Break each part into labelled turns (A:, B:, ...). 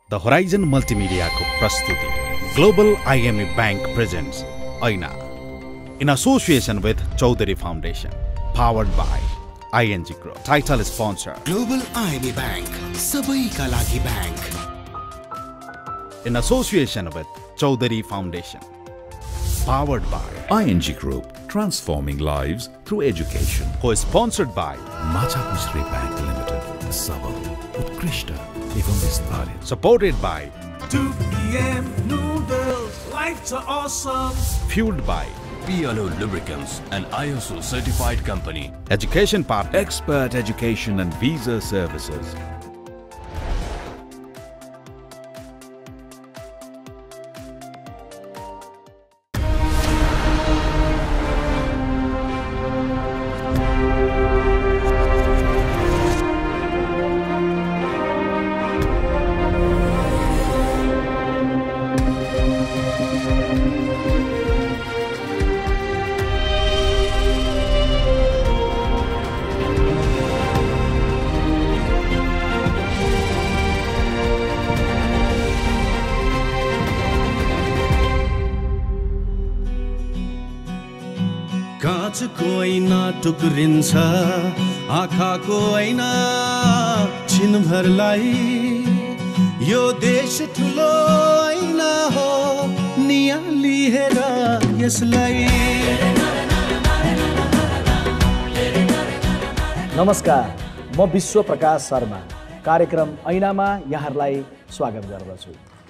A: The horizon multimedia को प्रस्तुति global IME bank presents Aina in association with Chaudhary Foundation, powered by ING Group. Title sponsor
B: Global IME Bank, Sabai ka lagi bank.
A: In association with Chaudhary Foundation, powered by
C: ING Group, transforming lives through education.
A: Co-sponsored by
C: Machapusri Bank Limited, Sabal, Utkrishta, Evam Vistarit.
A: Supported by
D: 2 PM noodles, life's awesome.
A: Fueled by
E: PLO Lubricants, an ISO certified company.
A: Education Partner
C: Expert Education and Visa Services.
D: काँचको ऐना टुक्रिन्छ आँखाको ऐना छिनभरलाई यो देश ठुलो ऐना हो नियाली हेर यसलाई।
F: नमस्कार, म विश्व प्रकाश शर्मा कार्यक्रम ऐनामा यहाँहरूलाई स्वागत गर्दछु।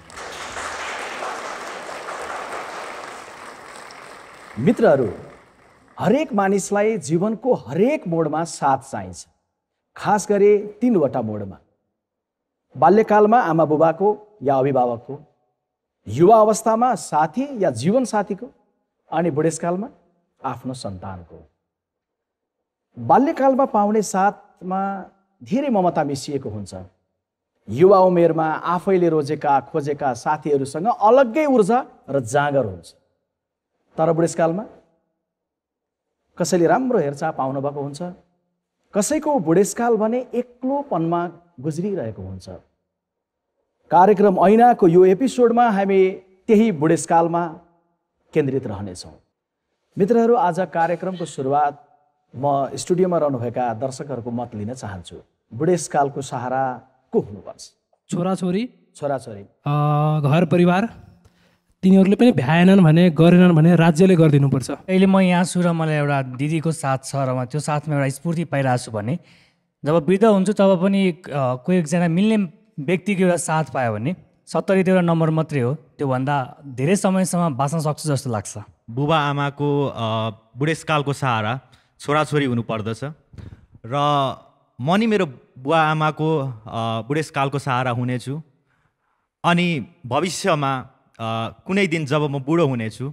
F: मित्रहरू, हरेक मानिसलाई जीवनको हरेक मोडमा साथ चाहिन्छ, खास गरी 3वटा मोडमा। बाल्यकालमा आमा बुबाको या अभिभावकको, युवा अवस्थामा साथी या जीवन साथीको, अनि बुढेसकालमा आफ्नो सन्तानको। बाल्यकालमा पाउने साथमा धेरै ममता मिसिएको हुन्छ। युवा उमेरमा आफैले रोजेका खोजेका साथीहरूसँग अलग्गै ऊर्जा र जाँगर हुन्छ। तर बुढेसकालमा कसैले राम्रो हेरचाह पाउनुभएको हुन्छ, कसैको बुढेसकाल भने एक्लोपनमा गुज्रिरहेको हुन्छ। कार्यक्रम ऐनाको यो एपिसोडमा हामी त्यही बुढेसकालमा केन्द्रित रहनेछौँ। मित्रहरू, आज कार्यक्रमको सुरुवात म स्टुडियोमा रहनुभएका दर्शकहरूको मत लिन चाहन्छु। बुढेसकालको सहारा को हुनुपर्छ?
G: छोराछोरी,
F: घर
G: परिवार, तिनीहरूले पनि भ्याएनन् भने गरेनन् भने राज्यले गरिदिनुपर्छ।
H: अहिले म यहाँ छु र मलाई एउटा दिदीको साथ छ र म त्यो साथमा एउटा स्फूर्ति पाइरहेको छु भने जब वृद्ध हुन्छु तब पनि कोही एकजना मिल्ने व्यक्तिको एउटा साथ पायो भने 70 त्यो एउटा नम्बर मात्रै हो, त्योभन्दा धेरै समयसम्म बाँच्न सक्छु जस्तो लाग्छ।
I: बुबा आमाको बुढेसकालको सहारा छोराछोरी हुनुपर्दछ र म नि मेरो बुवा आमाको बुढेसकालको सहारा हुनेछु। अनि भविष्यमा कुनै दिन जब म बुढो हुनेछु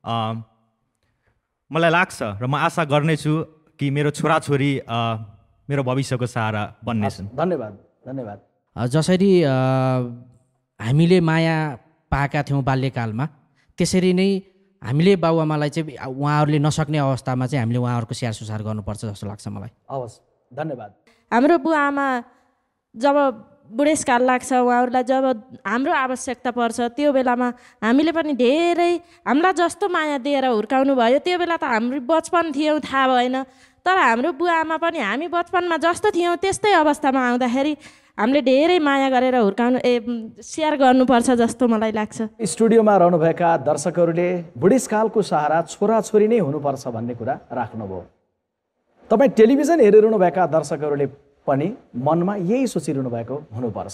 I: मलाई लाग्छ र म आशा गर्नेछु कि मेरो छोराछोरी मेरो भविष्यको सहारा बन्नेछन्।
F: धन्यवाद।
J: जसरी हामीले माया पाएका थियौँ बाल्यकालमा, त्यसरी नै हामीले बाबुआमालाई चाहिँ उहाँहरूले नसक्ने अवस्थामा चाहिँ हामीले उहाँहरूको स्याहार सुसार गर्नुपर्छ जस्तो लाग्छ मलाई।
F: हवस्, धन्यवाद।
K: हाम्रो बुवा आमा जब बुढेसकाल लाग्छ, उहाँहरूलाई जब हाम्रो आवश्यकता पर्छ, त्यो बेलामा हामीले पनि धेरै हामीलाई जस्तो माया दिएर हुर्काउनु भयो। त्यो बेला त हाम्रो बचपन थियौँ, थाहा भएन। तर हाम्रो बुवा आमा पनि हामी बचपनमा जस्तो थियौँ त्यस्तै अवस्थामा आउँदाखेरि हामीले धेरै माया गरेर हुर्काउनु स्याहार गर्नुपर्छ जस्तो मलाई लाग्छ।
F: स्टुडियोमा रहनुभएका दर्शकहरूले बुढेसकालको सहारा छोराछोरी नै हुनुपर्छ भन्ने कुरा राख्नुभयो। तपाईँ टेलिभिजन हेरिरहनुभएका दर्शकहरूले पनि मनमा यही सोचिरहनु भएको हुनुपर्छ।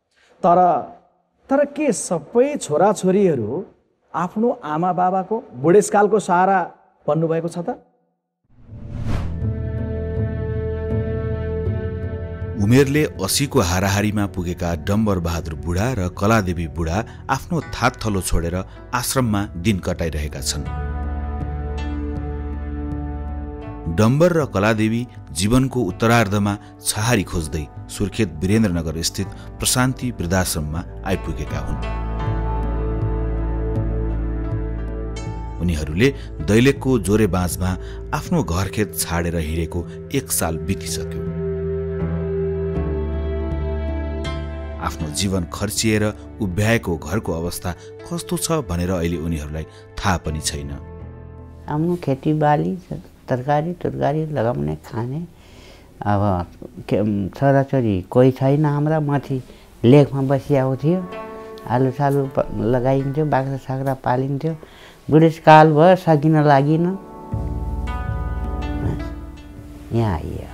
F: तर के सबै छोराछोरीहरू आफ्नो आमा बाबाको बुढेसकालको सहारा बन्नुभएको छ त?
C: उमेरले 80 को हाराहारीमा पुगेका डम्बर बहादुर बुढा र कलादेवी बुढा आफ्नो थात थलो छोडेर आश्रममा दिन कटाइरहेका छन्। डम्बर र कलादेवी जीवनको उत्तरार्धमा छहारी खोज्दै सुर्खेत वीरेन्द्रनगर स्थित प्रशान्ति वृद्धाश्रममा आइपुगेका हुन्। उनीहरूले दैलेखको जोरेबाँझमा आफ्नो घरखेत छाडेर हिँडेको 1 साल बितिसक्यो। आफ्नो जीवन खर्चिएर उभ्याएको घरको अवस्था कस्तो छ भनेर अहिले उनीहरूलाई थाहा पनि छैन।
L: आफ्नो खेतीबाली तरकारी लगाउने खाने अब छोराछोरी कोही छैन हाम्रा। माथि लेकमा बसिआएको थियो, आलु सालु लगाइन्थ्यो, बाख्रा साख्रा पालिन्थ्यो। बुढेसकाल भयो, सकिन लागिन, यहाँ आइयो।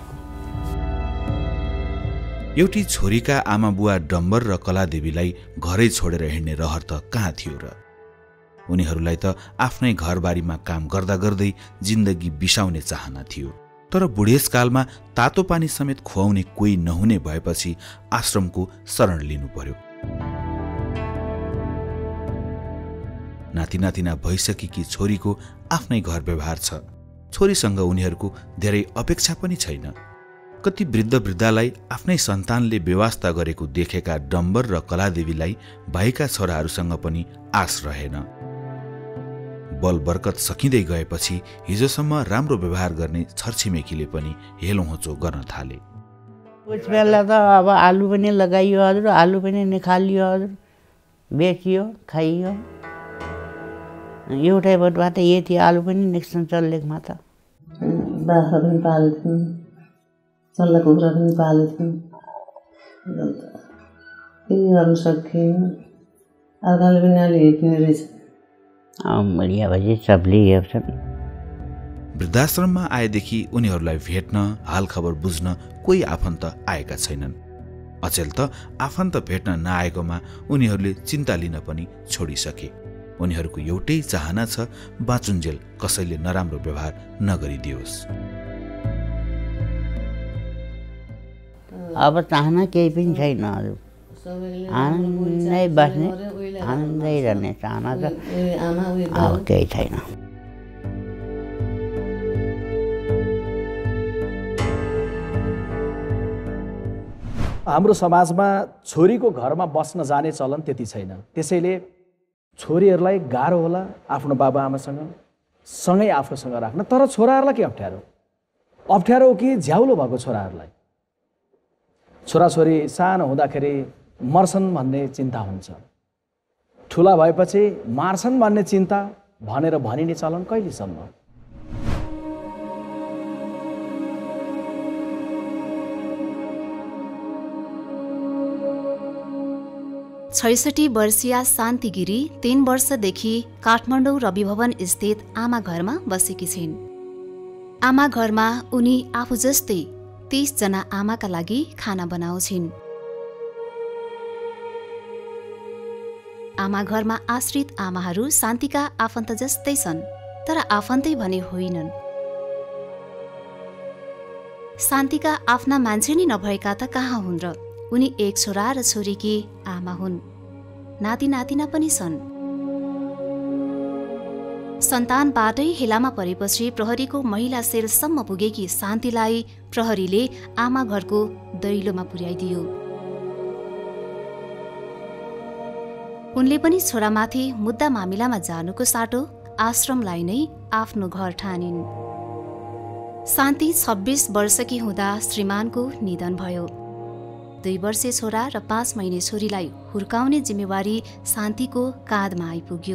C: एउटी छोरीका आमा बुवा डम्बर र कलादेवीलाई घरै छोडेर हिँड्ने रहर त कहाँ थियो र? उनीहरूलाई त आफ्नै घरबारीमा काम गर्दा गर्दै जिन्दगी बिसाउने चाहना थियो। तर बुढेसकालमा तातो पानी समेत खुवाउने कोही नहुने भएपछि आश्रमको शरण लिनु पर्यो। नातिनातिना भइसकेकी छोरीको आफ्नै घर व्यवहार छ। छोरीसँग उनीहरूको धेरै अपेक्षा पनि छैन। कति वृद्धलाई आफ्नै सन्तानले व्यवस्था गरेको देखेका डम्बर र कलादेवीलाई भाइका छोराहरूसँग पनि आश रहेन। बल बर्कत सकिँदै गएपछि हिजोसम्म राम्रो व्यवहार गर्ने छरछिमेकीले पनि हेलो होचो गर्न थाले।
L: उस बेला त अब आलु पनि लगाइयो हजुर, आलु पनि निकालियो हजुर, बेचियो खाइयो। एउटै बोटबाट यति आलु पनि निक्सन चल्लेकमा त।
M: बाख्रा पनि पाल्थ्यौँ, चल्ला कुखुरा पनि पाल्थ्यौँ। केही गर्नु सकिएन। अर्काले पनि अलि हेप्ने रहेछ।
L: बढिया भए सबले हेप्छन्।
C: वृद्धाश्रममा आएदेखि उनीहरूलाई भेट्न, हालखबर बुझ्न कोही आफन्त आएका छैनन्। अचेल त आफन्त भेट्न नआएकोमा उनीहरूले चिन्ता लिन पनि छोडिसके। उनीहरूको एउटै चाहना छ, बाँचुन्जेल कसैले नराम्रो व्यवहार नगरिदियोस्।
L: अब चाहना केही पनि छैन हजुर। आनन्दै बस्ने, आनन्दै रहने चाहना छ, अब केही छैन।
F: हाम्रो समाजमा छोरीको घरमा बस्न जाने चलन त्यति छैन। त्यसैले छोरीहरूलाई गाह्रो होला आफ्नो बाबुआमासँग सँगै आफूसँग राख्न। तर छोराहरूलाई के अप्ठ्यारो? अप्ठ्यारो हो कि झ्याउलो भएको छोराहरूलाई? छोराछोरी सानो हुँदाखेरि मर्छन् भन्ने चिन्ता हुन्छ, ठुला भएपछि मार्छन् भन्ने चिन्ता भनेर भनिने चलन कहिलेसम्म?
N: छैसठी वर्षीय शान्ति गिरी 3 वर्षदेखि काठमाडौँ रविभवन स्थित आमा घरमा बसेकी छिन्। आमा घरमा उनी आफू जस्तै 30 जना आमाका लागि खाना बनाउँछिन्। आमा घरमा आश्रित आमाहरू शान्तिका आफन्त जस्तै छन्, तर आफन्तै भने होइनन्। शान्तिका आफ्ना मान्छे नै नभएका त कहाँ हुन् र? उनी एक छोरा र छोरीकी आमा हुन्। नाति नातिना पनि छन्। सन्तानबाटै हेलामा परेपछि प्रहरीको महिला सेलसम्म पुगेकी शान्तिलाई प्रहरीले आमा घरको दैलोमा पुर्याइदियो। उनले पनि छोरामाथि मुद्दा मामिलामा जानुको साटो आश्रमलाई नै आफ्नो घर ठानिन्। शान्ति 26 वर्षकी हुँदा श्रीमानको निधन भयो। 2 वर्षे छोरा र 5 महिने छोरीलाई हुर्काउने जिम्मेवारी शान्तिको काँधमा आइपुग्यो।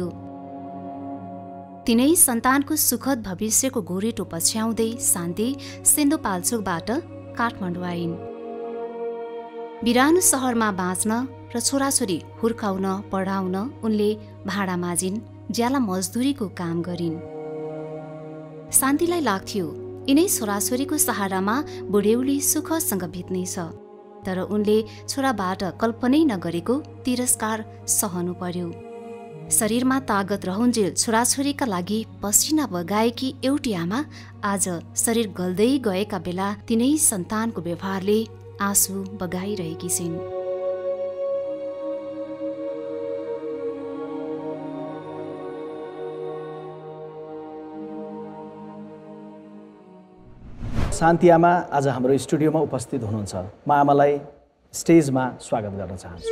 N: तिनै सन्तानको सुखद भविष्यको गोरेटो पछ्याउँदै शान्ति सिन्धुपाल्चोकबाट काठमाडौँ आइन्। बिरानो सहरमा बाँच्न र छोराछोरी हुर्काउन पढाउन उनले भाडा माझिन्, ज्याला मजदुरीको काम गरिन्। शान्तिलाई लाग्थ्यो यिनै छोराछोरीको सहारामा बुढेउली सुखसँग बित्नेछ, तर उनले छोराबाट कल्पनै नगरेको तिरस्कार सहनु पर्यो। शरीरमा तागत रहुन्जेल छोराछोरीका लागि पसिना बगाएकी एउटी आमा आज शरीर गल्दै गएका बेला तिनै सन्तानको व्यवहारले आँसु बगाइरहेकी छिन्।
F: शान्ति आमा आज हाम्रो स्टुडियोमा उपस्थित हुनुहुन्छ। म आमालाई स्टेजमा स्वागत गर्न चाहन्छु।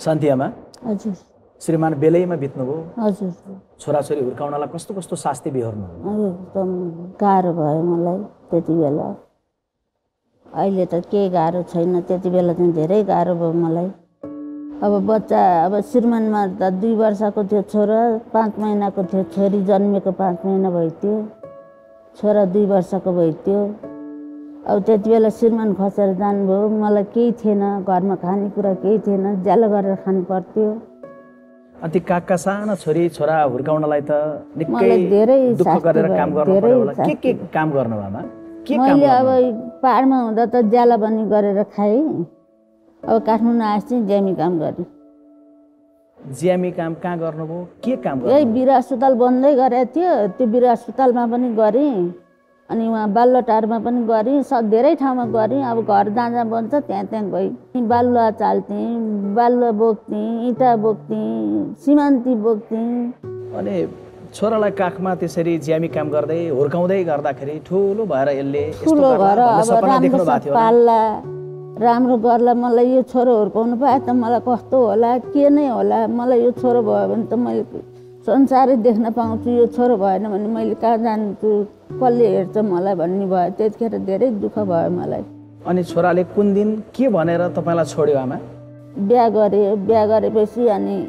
F: शान्तिआमा
L: हजुर
F: श्रीमान बेलैमा बित्नुभयो
L: हजुर
F: छोराछोरी हुर्काउनलाई कस्तो कस्तो शास्ति बिहोर्नु
L: एकदम गाह्रो भयो मलाई त्यति बेला अहिले त केही गाह्रो छैन त्यति बेला चाहिँ धेरै गाह्रो भयो मलाई अब बच्चा अब श्रीमानमा त 2 वर्षको थियो छोरा 5 महिनाको थियो छोरी जन्मेको 5 महिना भइथ्यो छोरा 2 वर्षको भइथ्यो अब त्यति बेला श्रीमान खसेर जानुभयो मलाई केही थिएन घरमा खानेकुरा केही थिएन ज्याला गरेर खानु पर्थ्यो
F: अनि काका साना छोरी छोरा हुर्काउनलाई त
L: मलाई धेरै
F: दुःख गरेर काम गर्नु पर्यो होला के काम गर्नु भएमा के काम
L: मैले अब पहाडमा हुँदा त ज्याला बनी गरेर खाएँ अब काठमाडौँ आएपछि ज्यामी काम गरेँ
F: ज्यामी काम कहाँ गर्नुभयो के काम
L: यही वीर अस्पताल बन्दै गरेको थियो त्यो वीर अस्पतालमा पनि गरेँ अनि उहाँ बाल्लोटारमा पनि गरेँ धेरै ठाउँमा गरेँ अब घर जहाँ जहाँ बन्छ त्यहाँ गएँ बालुवा चाल्थेँ बालुवा बोक्थेँ इँटा बोक्थेँ सिमान्ती बोक्थेँ
F: अनि छोरालाई काखमा त्यसरी ज्यामी काम गर्दै हुर्काउँदै गर्दाखेरि ठुलो भएर यसले
L: ठुलो भएर अब राम्रो पाल्ला राम्रो गर्ला मलाई यो छोरो हुर्काउनु पाए त मलाई कस्तो होला के नै होला मलाई यो छोरो भयो भने त मैले संसारै देख्न पाउँछु यो छोरो भएन भने मैले कहाँ जान्छु कसले हेर्छ मलाई भन्ने भयो त्यतिखेर धेरै दुःख भयो मलाई
F: अनि छोराले कुन दिन के भनेर तपाईँलाई छोड्यो आमा
L: बिहा गरेपछि अनि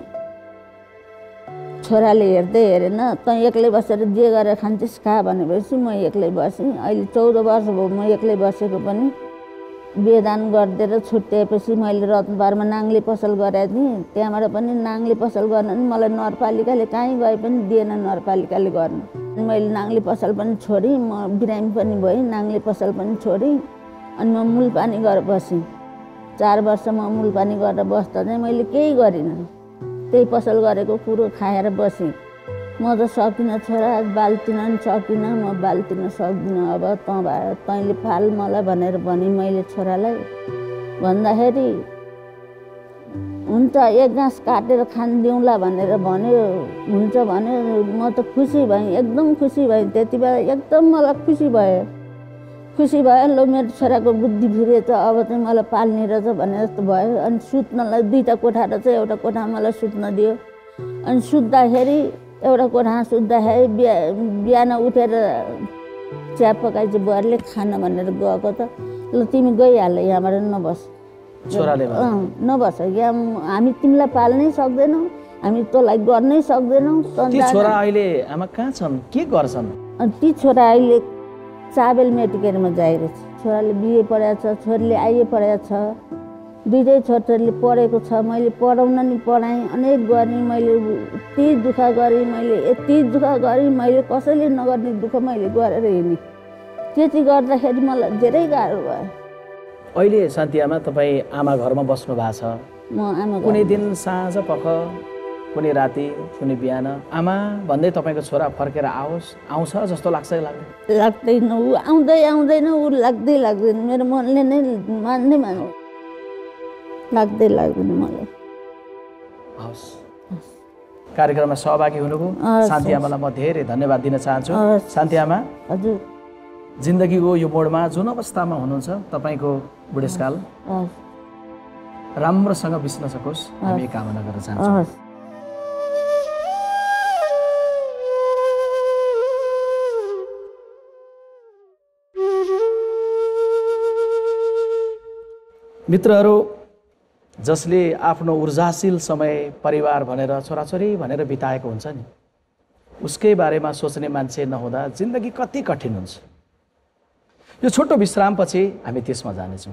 L: छोराले हेर्दै हेरेन तँ एक्लै बसेर जे गरेर खान्छस् खा भनेपछि म एक्लै बसेँ अहिले 14 वर्ष भयो म एक्लै बसेको पनि बेदान गरिदिएर छुट्याएपछि मैले रत्नपारमा नाङ्ले पसल गरेको थिएँ त्यहाँबाट पनि नाङ्ले पसल गर्न नि मलाई नगरपालिकाले कहीँ गए पनि दिएन नगरपालिकाले गर्नु मैले नाङ्ले पसल पनि छोडेँ म बिरामी पनि भएँ नाङ्ले पसल पनि छोडेँ अनि म मूलपानी गरेर बसेँ 4 वर्ष म मूलपानी गरेर बस्दा चाहिँ मैले केही गरिनँ त्यही पसल गरेको कुरो खाएर बसेँ म त सकिनँ छोरा बाल्टिन नि सकिनँ म बाल्टिन सक्दिनँ अब तैँले फाल मलाई भनेर भने मैले छोरालाई भन्दाखेरि हुन्छ एक घाँस काटेर खानिदिउँला भनेर भन्यो हुन्छ भन्यो म त खुसी भएँ एकदम खुसी भएँ त्यति बेला एकदम मलाई खुसी भयो ल मेरो छोराको बुद्धि फिरेछ अब चाहिँ मलाई पाल्ने रहेछ भने जस्तो भयो अनि सुत्नलाई 2टा कोठा रहेछ एउटा कोठा मलाई सुत्न दियो अनि सुत्दाखेरि एउटा कोठामा सुत्दाखेरि बिहान उठेर चिया पकाएपछि बुहारीले खान भनेर गएको त ल तिमी गइहाल यहाँबाट नबस
F: छोराले
L: नबस यहाँ हामी तिमीलाई पाल्नै सक्दैनौँ हामी तँलाई गर्नै सक्दैनौँ
F: छोरा अहिले आमा कहाँ छन् के गर्छन्
L: अनि ती छोरा अहिले चाबेल मेडिकेलमा जाइरहेछ छोराले बिए पढाएको छ छोरीले आइए पढाएको छ दुईटै छोरीले पढेको छ मैले पढाउन नि पढाएँ अनेक गरेँ मैले यति दुःख गरेँ मैले कसैले नगर्ने दुःख मैले गरेर हिँडेँ त्यति गर्दाखेरि मलाई धेरै गाह्रो भयो
F: अहिले शान्तिआमा तपाईँ आमा घरमा बस्नु भएको छ
L: म आमा
F: कुनै दिन साँझ पख कुनै राति कुनै बिहान आमा भन्दै तपाईँको छोरा फर्केर आउँछ जस्तो लाग्छ
L: लाग्दैन ऊ आउँदैन ऊ लाग्दैन मेरो मनले नै मान्दैन मलाई
F: हस् कार्यक्रममा सहभागी हुनुभयो शान्तिआमालाई म धेरै धन्यवाद दिन चाहन्छु शान्तिआमा
L: हजुर
F: जिन्दगीको यो मोडमा जुन अवस्थामा हुनुहुन्छ तपाईँको बुढेसकाल राम्रोसँग बित्न सकोस् हामी कामना गर्न चाहन्छौँ मित्रहरू जसले आफ्नो ऊर्जाशील समय परिवार भनेर छोराछोरी भनेर बिताएको हुन्छ नि उसकै बारेमा सोच्ने मान्छे नहुँदा जिन्दगी कति कठिन हुन्छ यो छोटो विश्रामपछि हामी त्यसमा जानेछौँ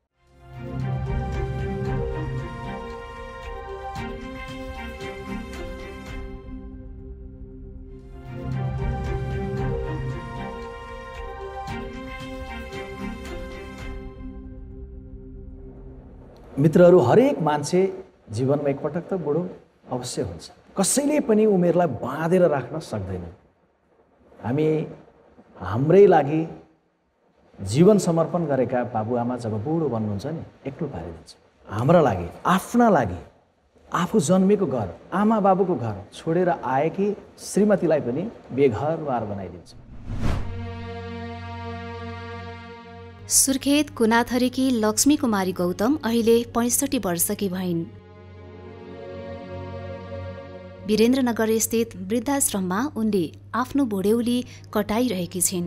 F: मित्रहरू हरेक मान्छे जीवनमा एकपटक त बुढो अवश्य हुन्छ कसैले पनि उमेरलाई बाँधेर राख्न सक्दैन हामी हाम्रै लागि जीवन समर्पण गरेका बाबुआमा जब बुढो बन्नुहुन्छ नि एक्लो पारिदिन्छ हाम्रा लागि आफ्ना लागि आफू जन्मेको घर आमा बाबुको घर छोडेर आएकी श्रीमतीलाई पनि बेघरबार बनाइदिन्छ
N: सुर्खेत कुनाथरीकी लक्ष्मी कुमारी गौतम अहिले 65 वर्षकी भइन् वीरेन्द्रनगर स्थित वृद्धाश्रममा उनले आफ्नो बुढ्यौली कटाइरहेकी छिन्।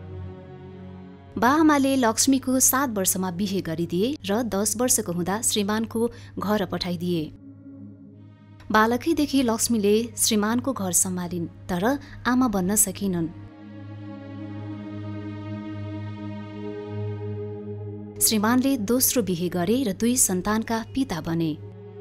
N: बाआमाले लक्ष्मीको 7 वर्षमा बिहे गरिदिए र 10 वर्षको हुँदा श्रीमानको घर पठाइदिए। बालकैदेखि लक्ष्मीले श्रीमानको घर सम्हालिन्, तर आमा बन्न सकिनन्। श्रीमानले दोस्रो बिहे गरे र 2 सन्तानका पिता बने।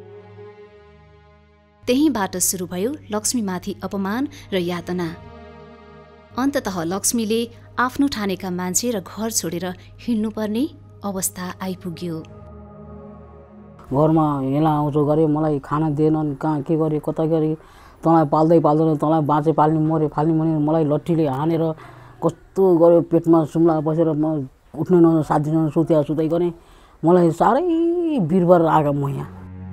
N: त्यहीबाट सुरु भयो लक्ष्मीमाथि अपमान र यातना। अन्ततः लक्ष्मीले आफ्नो ठानेका मान्छे र घर छोडेर हिँड्नुपर्ने अवस्था आइपुग्यो।
O: घरमा हेला आउँछौ गरे, मलाई खाना दिएनन्, कहाँ के गरे कता गरे, तँलाई पाल्दै पाल्दैन, तँलाई बाँचे पाल्ने मरे फाल्ने भने मलाई लट्ठीले हानेर कस्तो गऱ्यो। पेटमा सुम्ला बसेर म उठ्नै न 7 दिन सुताइ गरेँ। मलाई साह्रै बिरबार आएको म यहाँ।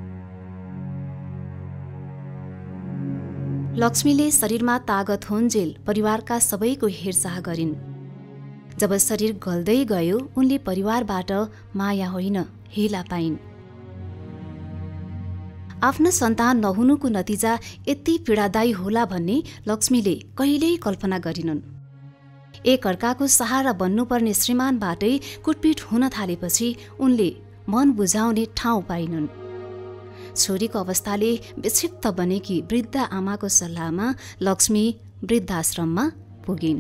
N: लक्ष्मीले शरीरमा तागत होन्जेल परिवारका सबैको हेरचाह गरिन्। जब शरीर गल्दै गयो उनले परिवारबाट माया होइन हेला पाइन्। आफ्ना सन्तान नहुनुको नतिजा यति पीडादायी होला भन्ने लक्ष्मीले कहिल्यै कल्पना गरिनन्। एकअर्काको सहारा बन्नुपर्ने श्रीमानबाटै कुटपिट हुन थालेपछि उनले मन बुझाउने ठाउँ पाइनन्। छोरीको अवस्थाले विक्षिप्त बनेकी वृद्ध आमाको सल्लाहमा लक्ष्मी वृद्धाश्रममा पुगिन्।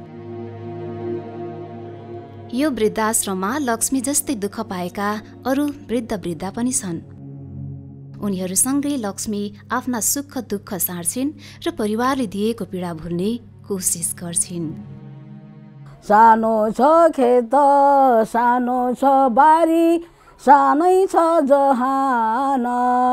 N: यो वृद्धाश्रममा लक्ष्मी जस्तै दुःख पाएका अरू वृद्धा पनि छन्। उनीहरूसँगै लक्ष्मी आफ्ना सुख दुःख सार्छिन् र परिवारले दिएको पीडा भुल्ने कोसिस गर्छिन्।
O: सानो छ खेत, सानो छ बारी, सानै छ जहान,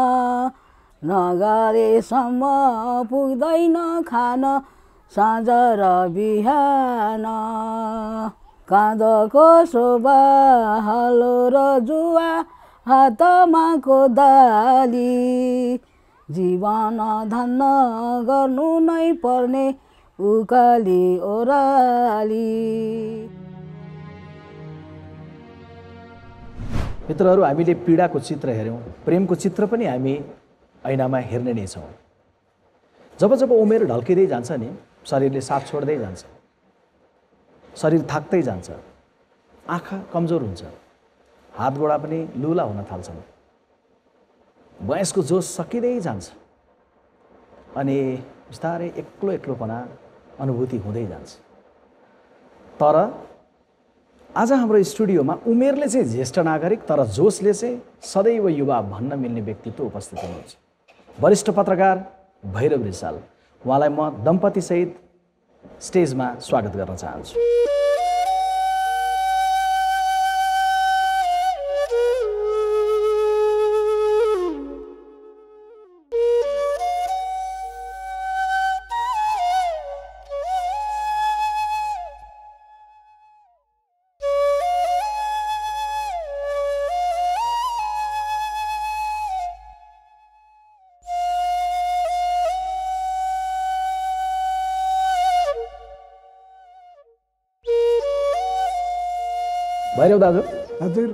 O: नगरेसम्म पुग्दैन खान साँझ र बिहान। काँधको शोभा हलो र जुवा, हातमा कोदाली, जीवन धन्न गर्नु नै पर्ने उकाली ओराली।
F: मित्रहरू, हामीले पीडाको चित्र हेऱ्यौँ, प्रेमको चित्र पनि हामी ऐनामा हेर्ने नै छौँ। जब जब उमेर ढल्किँदै जान्छ नि, शरीरले साथ छोड्दै जान्छ, शरीर थाक्दै जान्छ, आँखा कमजोर हुन्छ, हात गोडा पनि लुला हुन थाल्छन्, वयसको जोस सकिँदै जान्छ अनि बिस्तारै एक्लोपना अनुभूति हुँदै जान्छ। तर आज हाम्रो स्टुडियोमा उमेरले चाहिँ ज्येष्ठ नागरिक तर जोसले चाहिँ सदैव युवा भन्न मिल्ने व्यक्तित्व उपस्थित हुनुहुन्छ। वरिष्ठ पत्रकार भैरव रिसाल, उहाँलाई म दम्पतिसहित स्टेजमा स्वागत गर्न चाहन्छु। भैरव दाजु,
P: हजुर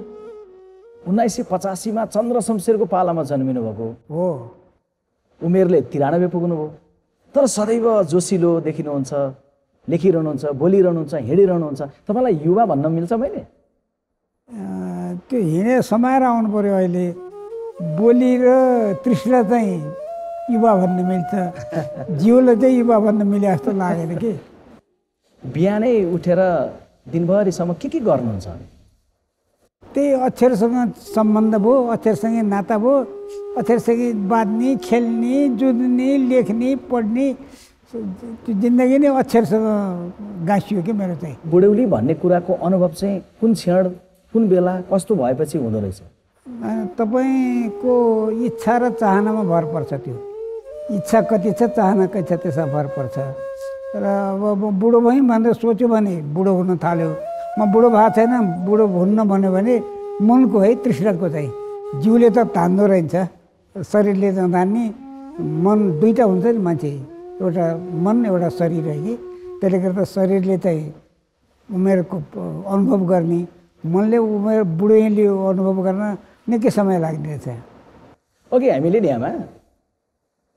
F: 1985 चन्द्र शमशेरको पालामा जन्मिनु भएको
P: हो।
F: उमेरले 93 पुग्नुभयो, तर सदैव जोसिलो देखिनुहुन्छ, लेखिरहनुहुन्छ, बोलिरहनुहुन्छ, हिँडिरहनुहुन्छ। तपाईँलाई युवा भन्न मिल्छ मैले?
P: त्यो हिँडे समाएर आउनु पर्यो। अहिले बोली र तृष्णा चाहिँ युवा भन्न मिल्छ, जिउले चाहिँ युवा भन्न मिले जस्तो लागेन कि।
F: बिहानै उठेर दिनभरिसम्म के गर्नुहुन्छ?
P: त्यही अक्षरसँग सम्बन्ध भयो, अक्षरसँगै नाता भयो, अक्षरसँगै बाँध्ने, खेल्ने, जुझ्ने, लेख्ने, पढ्ने, त्यो जिन्दगी नै अक्षरसँग गाँसियो कि मेरो चाहिँ।
F: बुढ्यौली भन्ने कुराको अनुभव चाहिँ कुन क्षण, कुन बेला, कस्तो भएपछि हुँदो रहेछ?
P: तपाईँको इच्छा र चाहनामा भर पर्छ। त्यो इच्छा कति छ, चाहना कति छ, त्यसमा भर पर्छ। र अब बुढो भएँ भनेर सोच्यो भने बुढो हुन थाल्यो। म बुढो भएको छैन, बुढो हुन्न भन्यो भने मनको है, तृष्णाको चाहिँ। जिउले त तान्दो रहन्छ, शरीरले त तान्ने। मन दुईवटा हुन्छ नि मान्छे, एउटा मन एउटा शरीर है कि। त्यसले गर्दा शरीरले चाहिँ उमेरको अनुभव गर्ने, मनले उमेर बुढोले अनुभव गर्न निकै समय लाग्ने रहेछ।
F: ओके, हामीले नि आमा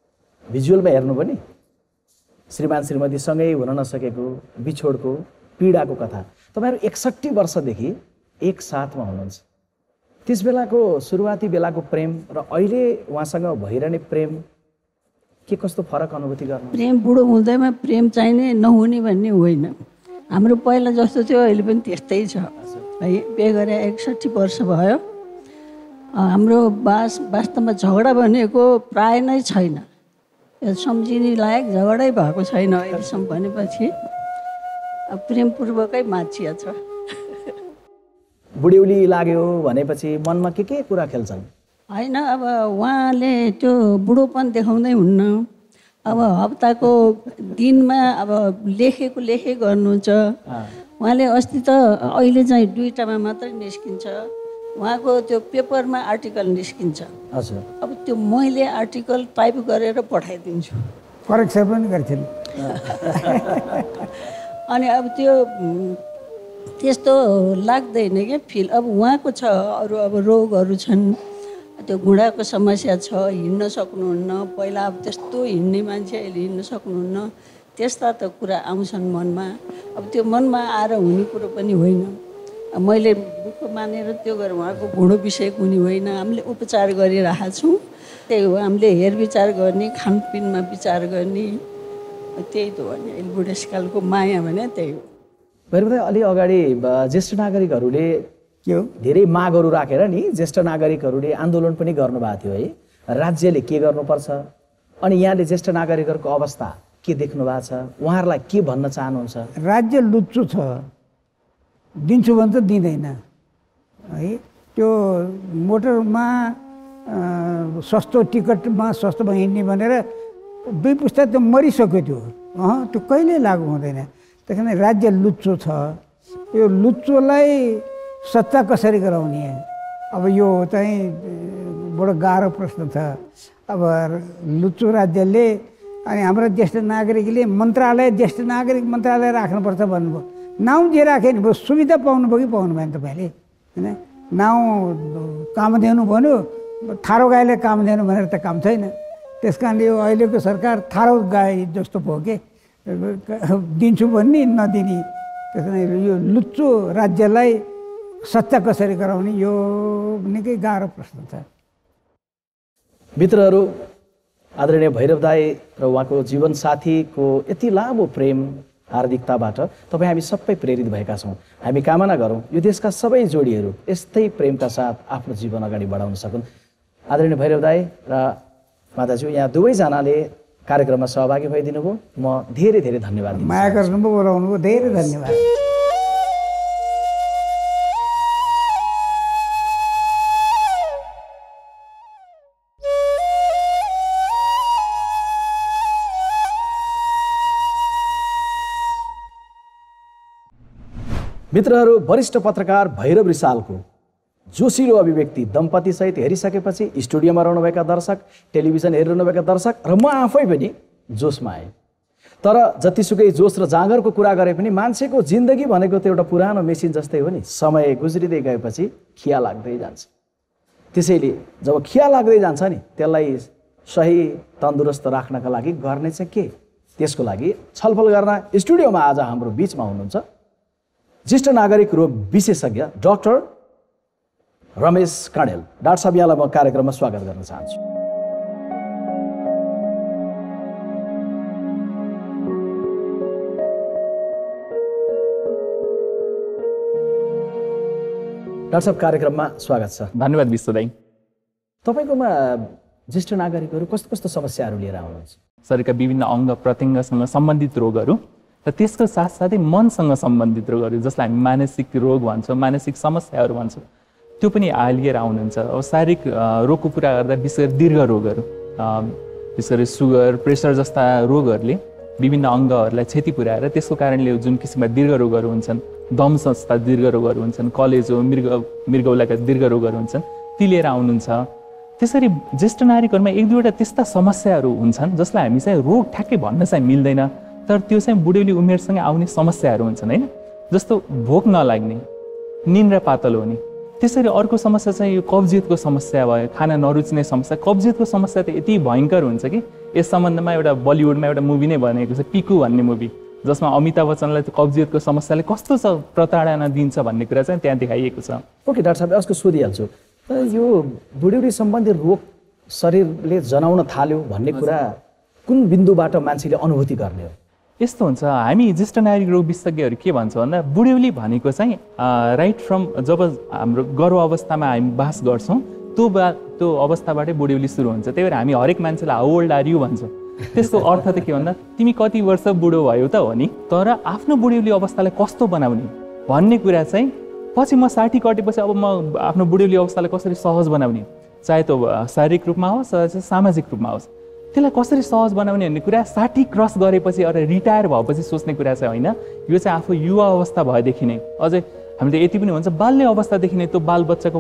F: भिजुअलमा हेर्नु पनि श्रीमान श्रीमतीसँगै हुन नसकेको बिछोडको पीडाको कथा। तपाईँहरू 61 वर्षदेखि एक साथमा हुनुहुन्छ। त्यस बेलाको सुरुवाती बेलाको प्रेम र अहिले उहाँसँग भइरहने प्रेम के कस्तो फरक अनुभूति गर्नु?
Q: प्रेम बुढो हुँदैमा प्रेम चाहिने नहुने भन्ने होइन। हाम्रो पहिला जस्तो थियो अहिले पनि त्यस्तै छ है। बिहे गरे 61 वर्ष भयो। हाम्रो वास्तवमा झगडा भनेको प्राय नै छैन। सम्झिने लायक झगडै भएको छैन अहिलेसम्म भनेपछि प्रेमपूर्वकै मान्छे छ।
F: बुढ्यौली लाग्यो भनेपछि मनमा के कुरा खेल्छन्?
Q: होइन अब उहाँले त्यो बुढोपन देखाउँदै हुन्न। अब हप्ताको दिनमा अब लेखे गर्नुहुन्छ उहाँले। अस्ति त अहिले चाहिँ 2टामा मात्रै निस्किन्छ उहाँको त्यो पेपरमा आर्टिकल निस्किन्छ।
F: हजुर।
Q: अब त्यो मैले आर्टिकल टाइप गरेर पठाइदिन्छु।
P: करेक्सन पनि गर्छन्।
Q: अनि अब त्यो त्यस्तो लाग्दैन क्या फिल। अब उहाँको छ अरू अब रोगहरू छन्, त्यो घुँडाको समस्या छ, हिँड्न सक्नुहुन्न। पहिला अब त्यस्तो हिँड्ने मान्छे अहिले हिँड्न सक्नुहुन्न। त्यस्ता त कुरा आउँछन् मनमा। अब त्यो मनमा आएर हुने कुरो पनि होइन। मैले दुःख मानेर त्यो गरेर उहाँको घुँडो विषय हुने होइन। हामीले उपचार गरिरहेका छौँ। त्यही हो हामीले हेरविचार गर्ने, खानपिनमा विचार गर्ने, त्यही त हो नि अहिले बुढेसकालको माया भने त्यही हो।
F: भैरवदाइ अलि अगाडि ज्येष्ठ नागरिकहरूले के हो धेरै मागहरू राखेर नि ज्येष्ठ नागरिकहरूले आन्दोलन पनि गर्नुभएको थियो है। राज्यले के गर्नुपर्छ अनि यहाँले ज्येष्ठ नागरिकहरूको अवस्था के देख्नु भएको छ? उहाँहरूलाई के भन्न चाहनुहुन्छ?
P: राज्य लुच्चो छ, दिन्छु भन्छ दिँदैन है। त्यो मोटरमा सस्तो टिकटमा सस्तोमा हिँड्ने भनेर 2 पुस्ता त मरिसक्यो त्यो। त्यो कहिले लागु हुँदैन। त्यस कारण राज्य लुच्चो छ। यो लुच्चोलाई सच्चा कसरी गराउने? अब यो चाहिँ बडो गाह्रो प्रश्न छ। अब लुच्चो राज्यले अनि हाम्रो ज्येष्ठ नागरिकले मन्त्रालय ज्येष्ठ नागरिक मन्त्रालय राख्नुपर्छ भन्नुभयो। नाउँ जे राख्यो नि सुविधा पाउनुभयो कि पाउनु भएन तपाईँले? होइन नाउँ कामधेनु भन्यो, थारो गाईले कामधेनु भनेर त काम छैन। त्यस कारणले यो अहिलेको सरकार थारो गाई जस्तो भयो के, दिन्छु भन्ने नदिने। त्यस कारण यो लुच्चो राज्यलाई सच्चा कसरी गराउने यो निकै गाह्रो प्रश्न छ।
F: मित्रहरू, आदरणीय भैरव दाई र उहाँको जीवनसाथीको यति लामो प्रेम हार्दिकताबाट तपाईँ हामी सबै प्रेरित भएका छौँ। हामी कामना गरौँ यो देशका सबै जोडीहरू यस्तै प्रेमका साथ आफ्नो जीवन अगाडि बढाउन सकुन्। आदरणीय भैरव दाई र माताज्यू, यहाँ दुवैजनाले कार्यक्रममा सहभागी भइदिनु भयो। म धेरै धेरै धन्यवाद दिन्छु।
P: माया गर्नुभयो, बोलाउनु भयो, धेरै धन्यवाद।
F: मित्रहरू, वरिष्ठ पत्रकार भैरव रिसालको जोसिलो अभिव्यक्ति दम्पतिसहित हेरिसकेपछि स्टुडियोमा रहनुभएका दर्शक, टेलिभिजन हेरिरहनुभएका दर्शक र म आफै पनि जोसमा आएँ। तर जतिसुकै जोस र जाँगरको कुरा गरे पनि मान्छेको जिन्दगी भनेको त एउटा पुरानो मेसिन जस्तै हो नि। समय गुज्रिँदै गएपछि खिया लाग्दै जान्छ। त्यसैले जब खिया लाग्दै जान्छ नि त्यसलाई सही तन्दुरुस्त राख्नका लागि गर्ने चाहिँ के? त्यसको लागि छलफल गर्न स्टुडियोमा आज हाम्रो बिचमा हुनुहुन्छ ज्येष्ठ नागरिक रोग विशेषज्ञ डाक्टर रमेश कणेल। डाक्टर साहब, यहाँलाई म कार्यक्रममा स्वागत गर्न चाहन्छु। डाक्टर साहब, कार्यक्रममा स्वागत छ।
R: धन्यवाद विश्व दाई।
F: तपाईँकोमा ज्येष्ठ नागरिकहरू कस्तो कस्तो समस्याहरू लिएर आउनुहुन्छ?
R: शरीरका विभिन्न अङ्ग प्रत्यङ्गसँग सम्बन्धित रोगहरू र त्यसको साथसाथै मनसँग सम्बन्धित रोगहरू जसलाई हामी मानसिक रोग भन्छौँ, मानसिक समस्याहरू भन्छौँ, त्यो पनि लिएर आउनुहुन्छ। अब शारीरिक रोगको कुरा गर्दा विशेष गरी दीर्घ रोगहरू, विशेष गरी सुगर, प्रेसर जस्ता रोगहरूले विभिन्न अङ्गहरूलाई क्षति पुर्याएर त्यसको कारणले जुन किसिमका दीर्घ रोगहरू हुन्छन्, दम संस्था दीर्घ रोगहरू हुन्छन्, कलेजो मृगौलाका दीर्घ रोगहरू हुन्छन्, ती लिएर आउनुहुन्छ। त्यसरी ज्येष्ठ नागरिकहरूमा 1-2वटा त्यस्ता समस्याहरू हुन्छन् जसलाई हामी चाहिँ रोग ठ्याक्कै भन्न चाहिँ मिल्दैन, तर त्यो चाहिँ बुढ्यौली उमेरसँगै आउने समस्याहरू हुन्छन् होइन। जस्तो भोक नलाग्ने, निन्द्रा पातलो हुने। त्यसरी अर्को समस्या चाहिँ यो कब्जियतको समस्या भयो, खाना नरुच्ने समस्या। कब्जियतको समस्या त यति भयङ्कर हुन्छ कि यस सम्बन्धमा एउटा बलिउडमा एउटा मुभी नै बनेको छ, पिकु भन्ने मुभी, जसमा अमिताभ बच्चनलाई त्यो कब्जियतको समस्याले कस्तो छ प्रताडना दिन्छ भन्ने कुरा चाहिँ त्यहाँ देखाइएको छ।
F: ओके डाक्टर साहब, यसको सोधिहाल्छु, यो बुढ्यौली सम्बन्धी रोग शरीरले जनाउन थाल्यो भन्ने कुरा कुन बिन्दुबाट मान्छेले अनुभूति गर्ने हो?
R: यस्तो हुन्छ, हामी ज्येष्ठ नागरिक रोग विशेषज्ञहरू के भन्छ भन्दा बुढ्यौली भनेको चाहिँ राइट फ्रम जब हाम्रो गर्भ अवस्थामा हामी बास गर्छौँ त्यो अवस्थाबाटै बुढ्यौली सुरु हुन्छ। त्यही भएर हामी हरेक मान्छेलाई हाउ ओल्ड आर यु भन्छ। त्यसको अर्थ त के भन्दा तिमी कति वर्ष बुढो भयो त हो नि, तर आफ्नो बुढ्यौली अवस्थालाई कस्तो बनाउने भन्ने कुरा चाहिँ पछि म 60 कटेपछि अब म आफ्नो बुढ्यौली अवस्थालाई कसरी सहज बनाउने, चाहे त्यो शारीरिक रूपमा होस् चाहे सामाजिक रूपमा होस्, त्यसलाई कसरी सहज बनाउने भन्ने कुरा 60 क्रस गरेपछि अरे रिटायर भएपछि सोच्ने कुरा चाहिँ होइन। यो चाहिँ आफू युवा अवस्था भएदेखि नै, अझै हामीले यति पनि भन्छ बाल्य अवस्थादेखि नै त्यो बालबच्चाको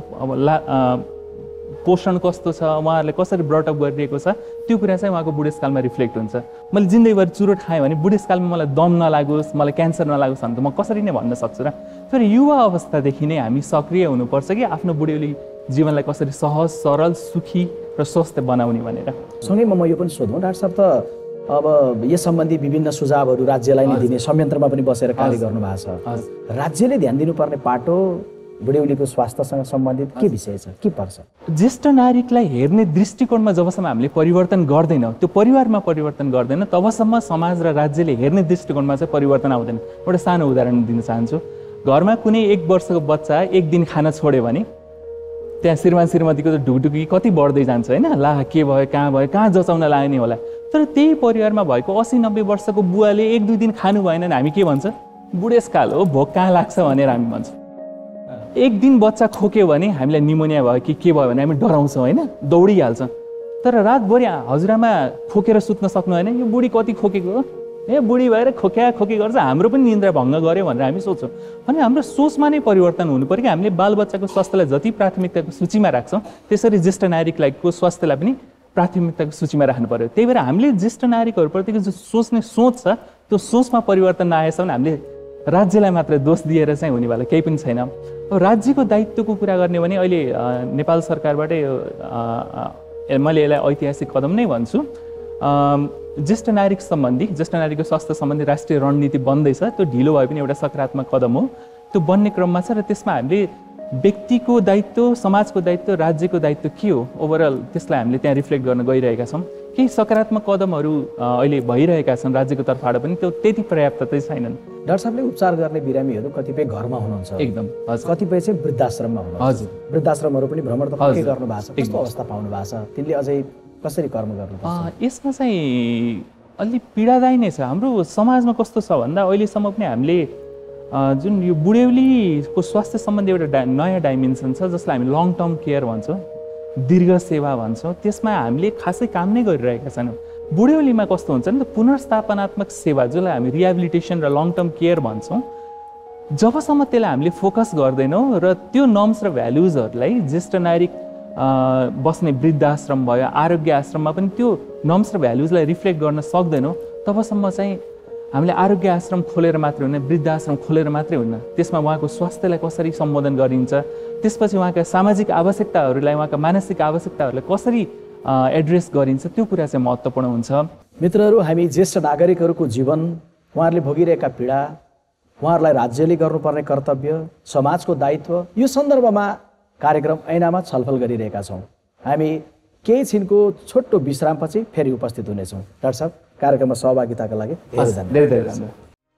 R: पोषण कस्तो छ, उहाँहरूले कसरी ब्रटअप गरिरहेको छ, त्यो कुरा चाहिँ उहाँको बुढेसकालमा रिफ्लेक्ट हुन्छ। मैले जिन्दगीभर चुरो खाएँ भने बुढेसकालमा मलाई दम नलागोस्, मलाई क्यान्सर नलागोस् भने त म कसरी नै भन्न सक्छु र। तर युवा अवस्थादेखि नै हामी सक्रिय हुनुपर्छ कि आफ्नो बुढ्यौली जीवनलाई कसरी सहज, सरल, सुखी र स्वस्थ बनाउने भनेर।
F: सँगै म यो पनि सोधौँ डाक्टर साहब, त अब यस सम्बन्धी विभिन्न सुझावहरू राज्यलाई नै दिने संयन्त्रमा पनि बसेर कार्य गर्नुभएको छ। राज्यले ध्यान दिनुपर्ने पाटो बुढ्यौलीको स्वास्थ्यसँग सम्बन्धित के विषय छ, के पर्छ?
R: ज्येष्ठ नागरिकलाई हेर्ने दृष्टिकोणमा जबसम्म हामीले परिवर्तन गर्दैनौँ, त्यो परिवारमा परिवर्तन गर्दैन, तबसम्म समाज र राज्यले हेर्ने दृष्टिकोणमा चाहिँ परिवर्तन आउँदैन। एउटा सानो उदाहरण दिन चाहन्छु। घरमा कुनै 1 वर्षको बच्चा 1 दिन खाना छोड्यो भने त्यहाँ श्रीमान श्रीमतीको ढुकढुकी कति बढ्दै जान्छ होइन, ला के भयो, कहाँ जचाउन लाग्ने होला। तर त्यही परिवारमा भएको 80-90 वर्षको बुवाले 1-2 दिन खानु भएन भने हामी के भन्छ, बुढेसकाल हो, भोक कहाँ लाग्छ भनेर हामी भन्छौँ। 1 दिन बच्चा खोक्यो भने हामीलाई निमोनिया भयो कि के भयो भने हामी डराउँछौँ होइन, दौडिहाल्छौँ। तर रातभरि हजुरआमा खोकेर सुत्न सक्नु होइन, यो बुढी कति खोकेको हो, ए बुढी भएर खोकी गर्छ, हाम्रो पनि निन्द्रा भङ्ग गर्यो भनेर हामी सोच्छौँ। अनि हाम्रो सोचमा नै परिवर्तन हुनु पऱ्यो कि हामीले बालबच्चाको स्वास्थ्यलाई जति प्राथमिकताको सूचीमा राख्छौँ त्यसरी ज्येष्ठ नागरिकको स्वास्थ्यलाई पनि प्राथमिकताको सूचीमा राख्नु पऱ्यो। त्यही भएर हामीले ज्येष्ठ नागरिकहरूप्रतिको जो सोच्ने सोच छ त्यो सोचमा परिवर्तन नआएछ भने हामीले राज्यलाई मात्र दोष दिएर चाहिँ हुनेवाला केही पनि छैन। अब राज्यको दायित्वको कुरा गर्ने भने अहिले नेपाल सरकारबाटै मैले यसलाई ऐतिहासिक कदम नै भन्छु, ज्येष्ठ नागरिक सम्बन्धी, ज्येष्ठ नागरिकको स्वास्थ्य सम्बन्धी राष्ट्रिय रणनीति बन्दैछ। त्यो ढिलो भए पनि एउटा सकारात्मक कदम हो, त्यो बन्ने क्रममा छ र त्यसमा हामीले व्यक्तिको दायित्व, समाजको दायित्व, राज्यको दायित्व के हो ओभरअल त्यसलाई हामीले त्यहाँ रिफ्लेक्ट गर्न गइरहेका छौँ। केही सकारात्मक कदमहरू अहिले भइरहेका छन् राज्यको तर्फबाट पनि, त्यो त्यति पर्याप्त चाहिँ छैनन्।
F: डाक्टर साहबले उपचार गर्ने बिरामीहरू कतिपय घरमा हुनुहुन्छ, एकदम कतिपय चाहिँ वृद्धाश्रममा हुनुहुन्छ। हजुर, वृद्धाश्रमहरू पनि भ्रमण तपाईँ गर्नु भएको छ, कस्तो अवस्था पाउनु भएको छ, तिनले अझै कसरी कर्म गर्नुपर्छ?
R: यसमा चाहिँ अलि पीडादायी नै छ। हाम्रो समाजमा कस्तो छ भन्दा अहिलेसम्म पनि हामीले जुन यो बुढ्यौलीको स्वास्थ्य सम्बन्धी एउटा नयाँ डाइमेन्सन छ जसलाई हामी लङ टर्म केयर भन्छौँ, दीर्घ सेवा भन्छौँ, त्यसमा हामीले खासै काम नै गरिरहेका छैनौँ। बुढ्यौलीमा कस्तो हुन्छ नि त, पुनर्स्थापनात्मक सेवा जसलाई हामी रिहेबिलिटेसन र लङ टर्म केयर भन्छौँ, जबसम्म त्यसलाई हामीले फोकस गर्दैनौँ र त्यो नर्म्स र भ्यालुजहरूलाई ज्येष्ठ नागरिक बस्ने वृद्धाश्रम भयो, आरोग्य आश्रममा पनि त्यो नर्म्स र भ्यालुजलाई रिफ्लेक्ट गर्न सक्दैनौँ, तबसम्म चाहिँ हामीले आरोग्य आश्रम खोलेर मात्रै हुन्न, वृद्धाश्रम खोलेर मात्रै हुन्न, त्यसमा उहाँको स्वास्थ्यलाई कसरी सम्बोधन गरिन्छ, त्यसपछि उहाँका सामाजिक आवश्यकताहरूलाई, उहाँका मानसिक आवश्यकताहरूलाई कसरी एड्रेस गरिन्छ, त्यो कुरा चाहिँ महत्त्वपूर्ण हुन्छ।
F: मित्रहरू, हामी ज्येष्ठ नागरिकहरूको जीवन, उहाँहरूले भोगिरहेका पीडा, उहाँहरूलाई राज्यले गर्नुपर्ने कर्तव्य, समाजको दायित्व, यो सन्दर्भमा कार्यक्रम ऐनामा छलफल गरिरहेका छौँ। हामी केही छिनको छोटो विश्रामपछि फेरि उपस्थित हुनेछौँ। डाक्टर साहब, कार्यक्रममा सहभागिताका लागि धेरै धन्यवाद।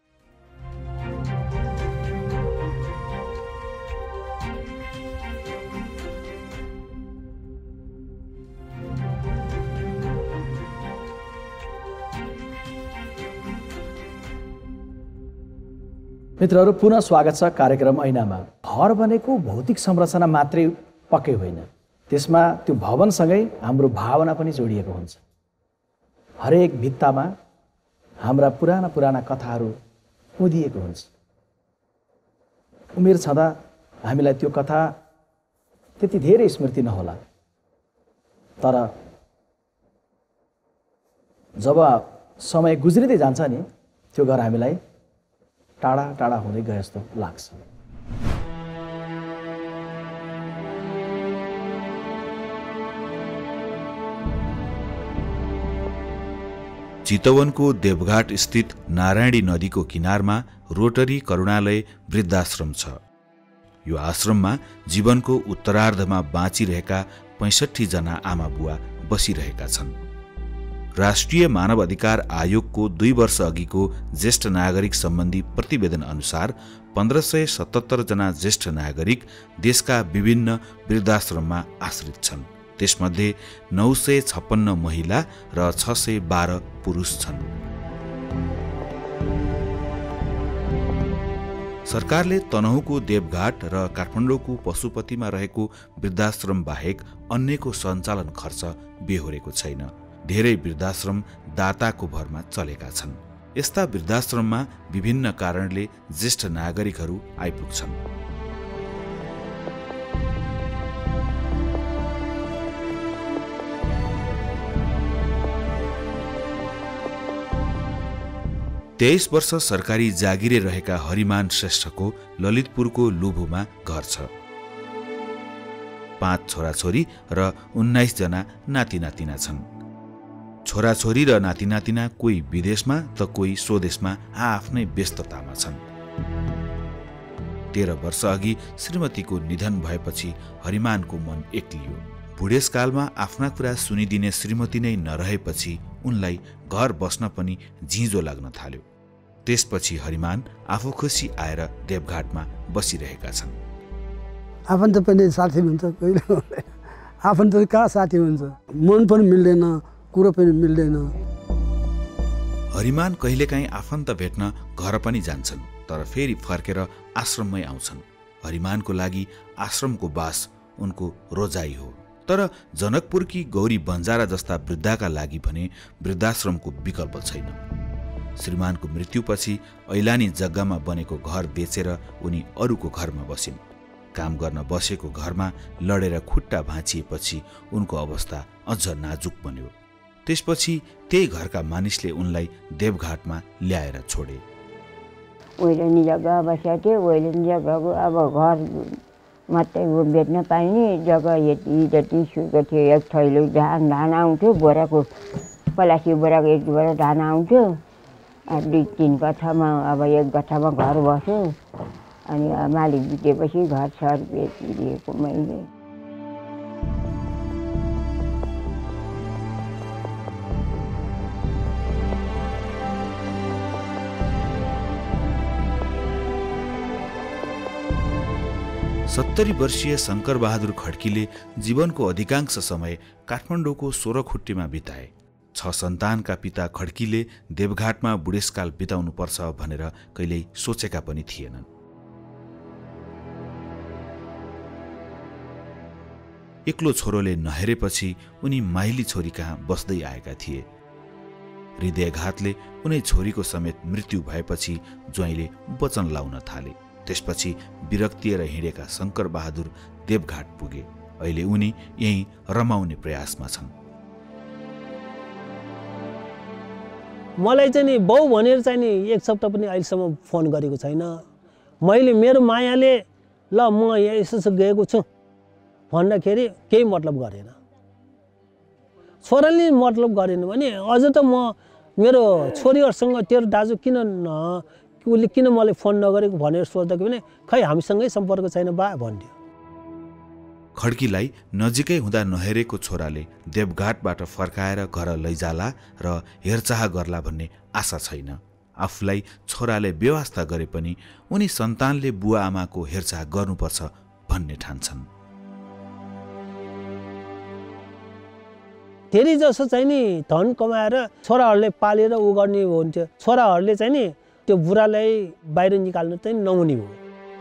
F: मित्रहरू, पुनः स्वागत छ कार्यक्रम ऐनामा। घर भनेको भौतिक संरचना मात्रै पक्कै होइन, त्यसमा त्यो भवनसँगै हाम्रो भावना पनि जोडिएको हुन्छ। हरेक भित्तामा हाम्रा पुराना पुराना कथाहरू उधिएको हुन्छ। उमेर छँदा हामीलाई त्यो कथा त्यति धेरै स्मृति नहोला, तर जब समय गुज्रिँदै जान्छ नि, त्यो घर हामीलाई टाढा टाढा हुँदै गए जस्तो लाग्छ।
C: चितवनको देवघाट स्थित नारायणी नदीको किनारमा रोटरी करुणालय वृद्धाश्रम छ। यो आश्रममा जीवनको उत्तरार्धमा बाँचिरहेका 65 जना आमा बुवा बसिरहेका छन्। राष्ट्रिय मानव अधिकार आयोगको 2 वर्ष अघिको ज्येष्ठ नागरिक सम्बन्धी प्रतिवेदन अनुसार 1577 जना ज्येष्ठ नागरिक देशका विभिन्न वृद्धाश्रममा आश्रित छन्। त्यसमध्ये 956 महिला र 612 पुरुष छन्। सरकारले तनहुँको देवघाट र काठमाडौँको पशुपतिमा रहेको वृद्धाश्रम बाहेक अन्यको सञ्चालन खर्च बेहोरेको छैन। धेरै वृद्धाश्रम दाताको भरमा चलेका छन्। यस्ता वृद्धाश्रममा विभिन्न कारणले ज्येष्ठ नागरिकहरू आइपुग्छन्। तेइस वर्ष सरकारी जागिरे रहेका हरिमान श्रेष्ठको ललितपुरको लुभुमा घर छ। 5 छोराछोरी र 19 जना नाति नातिना छन्। छोराछोरी र नाति नातिना कोही विदेशमा त कोही स्वदेशमा आफ्नै व्यस्ततामा छन्। 13 वर्ष अघि श्रीमतीको निधन भएपछि हरिमानको मन एक्लियो। बुढेसकालमा आफ्ना कुरा सुनिदिने श्रीमती नै नरहेपछि उनलाई घर बस्न पनि झिँजो लाग्न थाल्यो। त्यसपछि हरिमान आफू खुसी आएर देवघाटमा बसिरहेका छन्।
S: आफन्त पनि साथी हुन्छ, कहिले आफन्त कहाँ साथी हुन्छ, मन पनि मिल्दैन, कुरो पनि मिल्दैन।
C: हरिमान कहिलेकाहीँ आफन्त भेट्न घर पनि जान्छन्, तर फेरि फर्केर आश्रममै आउँछन्। हरिमानको लागि आश्रमको बास उनको रोजाइ हो। तर जनकपुरकी गौरी बन्जारा जस्ता वृद्धाका लागि भने वृद्धाश्रमको विकल्प छैन। श्रीमानको मृत्युपछि ऐलानी जग्गामा बनेको घर बेचेर उनी अरूको घरमा बसिन्। काम गर्न बसेको घरमा लडेर खुट्टा भाँचिएपछि उनको अवस्था अझ नाजुक बन्यो। त्यसपछि त्यही घरका मानिसले उनलाई देवघाटमा ल्याएर छोडे।
T: ओइलानी जग्गा बसेको थियो। ओइलानी जग्गाको अब घर मात्रै बेच्न पाइने जग्गा यति जति सुको थियो। एक थैलो धान आउँथ्यो, बोराको पलासी बोराको 1 बोरा धान आउँथ्यो। 2-3 गठामा अब 1 गठामा घर बस्यो। अनि मालिक बितेपछि घर सर बेचिदिएको मैले।
C: सत्तरी वर्षीय शंकर बहादुर खड्कीले जीवनको अधिकांश समय काठमाडौँको सोह्रखुट्टीमा बिताए। 6 सन्तानका पिता खड्कीले देवघाटमा बुढेसकाल बिताउनुपर्छ भनेर कहिल्यै सोचेका पनि थिएनन्। एक्लो छोरोले नहेरेपछि उनी माइली छोरी कहाँ बस्दै आएका थिए। हृदयघातले उनै छोरीको समेत मृत्यु भएपछि ज्वाइँले वचन लाउन थाले। त्यसपछि विरक्तिएर हिँडेका शंकर बहादुर देवघाट पुगे। अहिले उनी यही रमाउने प्रयासमा छन्।
U: मलाई चाहिँ नि बाउ भनेर चाहिँ नि 1 सप्ताह पनि अहिलेसम्म फोन गरेको छैन। मैले मेरो मायाले ल म यहाँ यसो गएको छु भन्दाखेरि केही मतलब गरेन। छोराले मतलब गरेन भने अझ त म मेरो छोरीहरूसँग तेरो दाजु उसले किन मलाई फोन नगरेको भनेर सोच्दाखेरि पनि खै हामीसँगै सम्पर्क छैन बा भन्यो।
C: खड्कीलाई नजिकै हुँदा नहेरेको छोराले देवघाटबाट फर्काएर घर लैजाला र हेरचाह गर्ला भन्ने आशा छैन। आफूलाई छोराले व्यवस्था गरे पनि उनी सन्तानले बुवा आमाको हेरचाह गर्नुपर्छ भन्ने ठान्छन्।
U: धेरै जसो चाहिँ नि धन कमाएर छोराहरूले पालेर उ गर्ने हुन्थ्यो। छोराहरूले चाहिँ नि त्यो बुढालाई बाहिर निकाल्नु चाहिँ नहुने हो।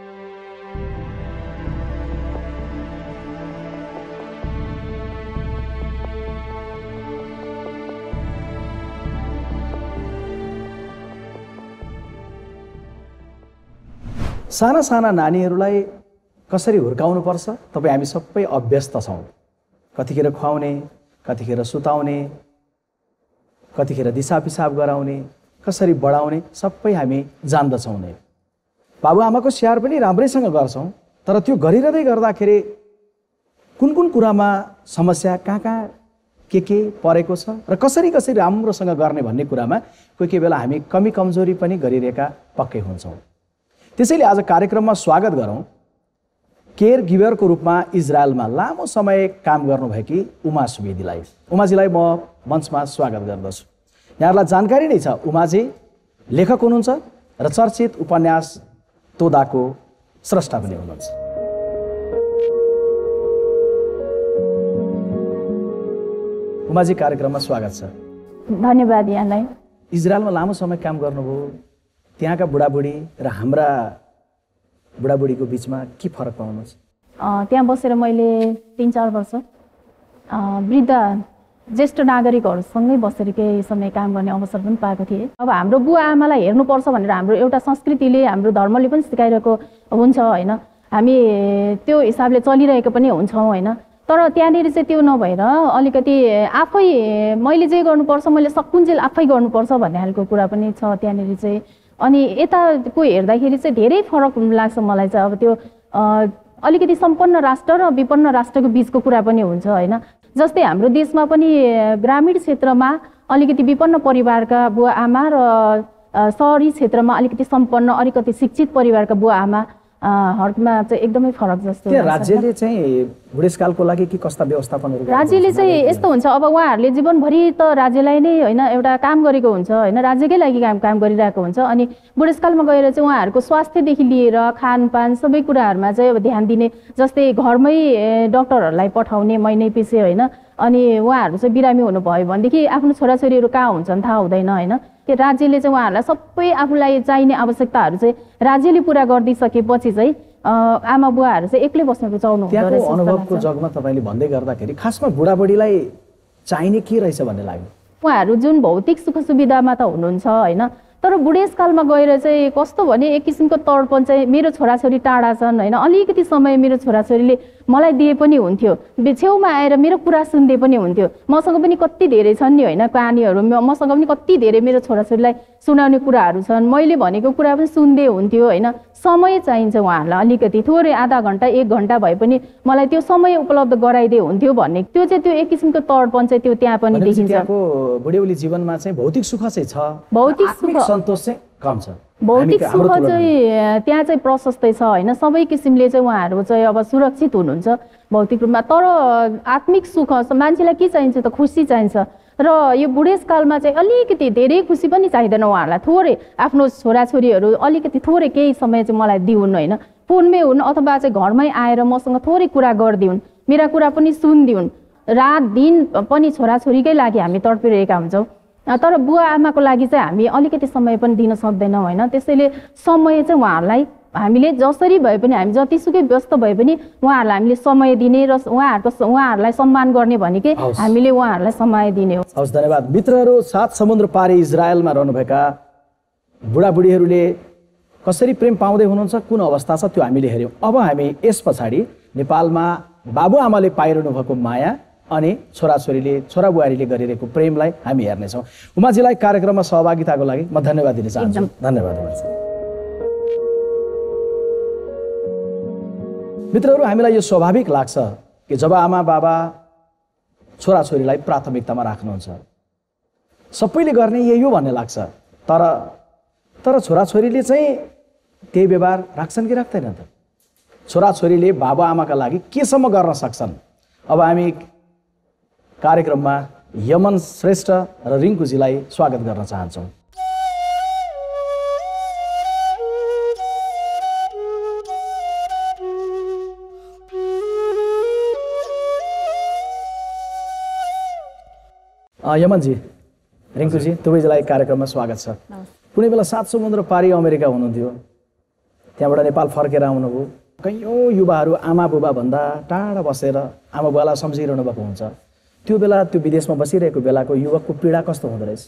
F: साना साना नानीहरूलाई कसरी हुर्काउनुपर्छ तपाईँ हामी सबै अभ्यस्त छौँ। कतिखेर खुवाउने, कतिखेर सुताउने, कतिखेर दिसा पिसाब गराउने, कसरी बढाउने सबै हामी जान्दछौँ नै। बाबुआमाको स्याहार पनि राम्रैसँग गर्छौँ, तर त्यो गरिरहँदै गर्दाखेरि कुन कुन कुरामा समस्या कहाँ के परेको छ र कसरी राम्रोसँग गर्ने भन्ने कुरामा कोही बेला हामी कमी कमजोरी पनि गरिरहेका पक्कै हुन्छौँ। त्यसैले आज कार्यक्रममा स्वागत गरौँ केयर गिभरको रूपमा इजरायलमा लामो समय काम गर्नुभएकी उमा सुवेदीलाई। उमाजीलाई म मञ्चमा स्वागत गर्दछु। यहाँहरूलाई जानकारी नै छ उमाजी लेखक हुनुहुन्छ र चर्चित उपन्यास तोदाको स्रष्टा पनि हुनुहुन्छ। उमाजी कार्यक्रममा स्वागत छ।
B: धन्यवाद यहाँलाई।
F: इजरायलमा लामो समय काम गर्नुभयो, त्यहाँका बुढाबुढी र हाम्रा बुढाबुढीको बिचमा के फरक पाउनुहुन्छ?
B: त्यहाँ बसेर मैले 3-4 वर्ष वृद्ध ज्येष्ठ नागरिकहरूसँगै बसेर केही समय काम गर्ने अवसर पनि पाएको थिएँ। अब हाम्रो बुवा आमालाई हेर्नुपर्छ भनेर हाम्रो एउटा संस्कृतिले हाम्रो धर्मले पनि सिकाइरहेको हुन्छ होइन, हामी त्यो हिसाबले चलिरहेको पनि हुन्छौँ होइन। तर त्यहाँनिर चाहिँ त्यो नभएर अलिकति आफै मैले जे गर्नुपर्छ मैले सकुन्जेल आफै गर्नुपर्छ भन्ने खालको कुरा पनि छ त्यहाँनिर चाहिँ। अनि यताको हेर्दाखेरि चाहिँ धेरै फरक लाग्छ मलाई चाहिँ। अब त्यो अलिकति सम्पन्न राष्ट्र र विपन्न राष्ट्रको बिचको कुरा पनि हुन्छ होइन। जस्तै हाम्रो देशमा पनि ग्रामीण क्षेत्रमा अलिकति विपन्न परिवारका बुवा आमा र सहरी क्षेत्रमा अलिकति सम्पन्न अलिकति शिक्षित परिवारका बुवा आमा हरमा चाहिँ एकदमै फरक जस्तो लाग्छ।
F: राज्यले चाहिँ बुढेसकालको लागि के कस्ता व्यवस्थापनहरू?
B: राज्यले चाहिँ यस्तो हुन्छ, अब उहाँहरूले जीवनभरि त राज्यलाई नै होइन एउटा काम गरेको हुन्छ होइन, राज्यकै लागि काम गरिरहेको हुन्छ। अनि बुढेसकालमा गएर चाहिँ उहाँहरूको स्वास्थ्यदेखि लिएर खानपान सबै कुराहरूमा चाहिँ अब ध्यान दिने, जस्तै घरमै डक्टरहरूलाई पठाउने महिनै पछि होइन। अनि उहाँहरू चाहिँ बिरामी हुनुभयो भनेदेखि आफ्नो छोराछोरीहरू कहाँ हुन्छन् थाहा हुँदैन होइन। त्यो राज्यले चाहिँ उहाँहरूलाई सबै आफूलाई चाहिने आवश्यकताहरू चाहिँ राज्यले पुरा गरिदिइसकेपछि चाहिँ आमा बुवाहरू चाहिँ एक्लै बस्न रुचाउनु हुँदो रहेछ।
F: त्यहाँको अनुभवको जगमा तपाईँले भन्दै गर्दाखेरि खासमा बुढाबुढीलाई चाहिने के रहेछ भन्ने लाग्यो?
B: उहाँहरू जुन भौतिक सुख सुविधामा त हुनुहुन्छ होइन, तर बुढेसकालमा गएर चाहिँ कस्तो भने एक किसिमको तडपन चाहिँ मेरो छोराछोरी टाढा छन् होइन, अलिकति समय मेरो छोराछोरीले मलाई दिए पनि हुन्थ्यो, छेउमा आएर मेरो कुरा सुन्दै पनि हुन्थ्यो। मसँग पनि कति धेरै छन् नि होइन कहानीहरू, मसँग पनि कति धेरै मेरो छोराछोरीलाई सुनाउने कुराहरू छन्, मैले भनेको कुरा पनि सुन्दै हुन्थ्यो होइन। समय चाहिन्छ उहाँहरूलाई अलिकति थोरै आधा घन्टा 1 घन्टा भए पनि मलाई त्यो समय उपलब्ध गराइदिए हुन्थ्यो भन्ने त्यो चाहिँ त्यो एक किसिमको तडपन चाहिँ त्यो त्यहाँ पनि देखिन्छ।
F: त्यहाँको बुढेउली जीवनमा चाहिँ भौतिक सुख चाहिँ छ,
B: भौतिक सुख
F: सन्तोष चाहिँ कम छ।
B: भौतिक सुख चाहिँ त्यहाँ चाहिँ प्रशस्तै छ होइन, सबै किसिमले चाहिँ उहाँहरू चाहिँ अब सुरक्षित हुनुहुन्छ भौतिक रूपमा। तर आत्मिक सुख मान्छेलाई के चाहिन्छ त खुसी चाहिन्छ, र यो बुढेसकालमा चाहिँ अलिकति धेरै खुसी पनि चाहिँदैन उहाँहरूलाई। थोरै आफ्नो छोराछोरीहरू अलिकति थोरै केही समय चाहिँ मलाई दिउन् होइन, फोनमै हुन् अथवा चाहिँ घरमै आएर मसँग थोरै कुरा गरिदिउन्, मेरा कुरा पनि सुनिदिउन्। रात दिन पनि छोराछोरीकै लागि हामी तडपिरहेका हुन्छौँ, तर बुवा आमाको लागि चाहिँ हामी अलिकति समय पनि दिन सक्दैनौँ होइन। त्यसैले समय चाहिँ उहाँहरूलाई हामीले जसरी भए पनि हामी जतिसुकै व्यस्त भए पनि उहाँहरूलाई हामीले समय दिने र उहाँहरूलाई सम्मान गर्ने भनेकै हामीले उहाँहरूलाई समय दिने हो।
F: हवस्, धन्यवाद। मित्रहरू, 7 समुद्र पारी इजरायलमा रहनुभएका बुढाबुढीहरूले कसरी प्रेम पाउँदै हुनुहुन्छ, कुन अवस्था छ त्यो हामीले हेऱ्यौँ। अब हामी यस पछाडि नेपालमा बाबुआमाले पाइरहनु भएको माया अनि छोराछोरीले छोराबुहारीले गरिरहेको प्रेमलाई हामी हेर्नेछौँ। उमाजीलाई कार्यक्रममा सहभागिताको लागि म धन्यवाद दिन चाहन्छु। धन्यवाद उमाजी। मित्रहरू, हामीलाई यो स्वाभाविक लाग्छ कि जब आमा बाबा छोराछोरीलाई प्राथमिकतामा राख्नुहुन्छ सबैले गर्ने यही हो भन्ने लाग्छ, तर छोराछोरीले चाहिँ त्यही व्यवहार राख्छन् कि राख्दैनन् त? छोराछोरीले बाबुआमाका लागि केसम्म गर्न सक्छन्? अब हामी कार्यक्रममा यमन श्रेष्ठ र रिङ्कुजीलाई स्वागत गर्न चाहन्छौँ। यमनजी, रिङ्कुजी, दुवैजनालाई कार्यक्रममा स्वागत छ। कुनै बेला 7 समुद्र पारी अमेरिका हुनुहुन्थ्यो, त्यहाँबाट नेपाल फर्केर आउनुभयो। कैयौँ युवाहरू आमा बुबा भन्दा टाढा बसेर आमा बुबालाई सम्झिरहनु भएको हुन्छ। त्यो बेला त्यो विदेशमा बसिरहेको बेलाको युवकको पीडा कस्तो हुँदो रहेछ?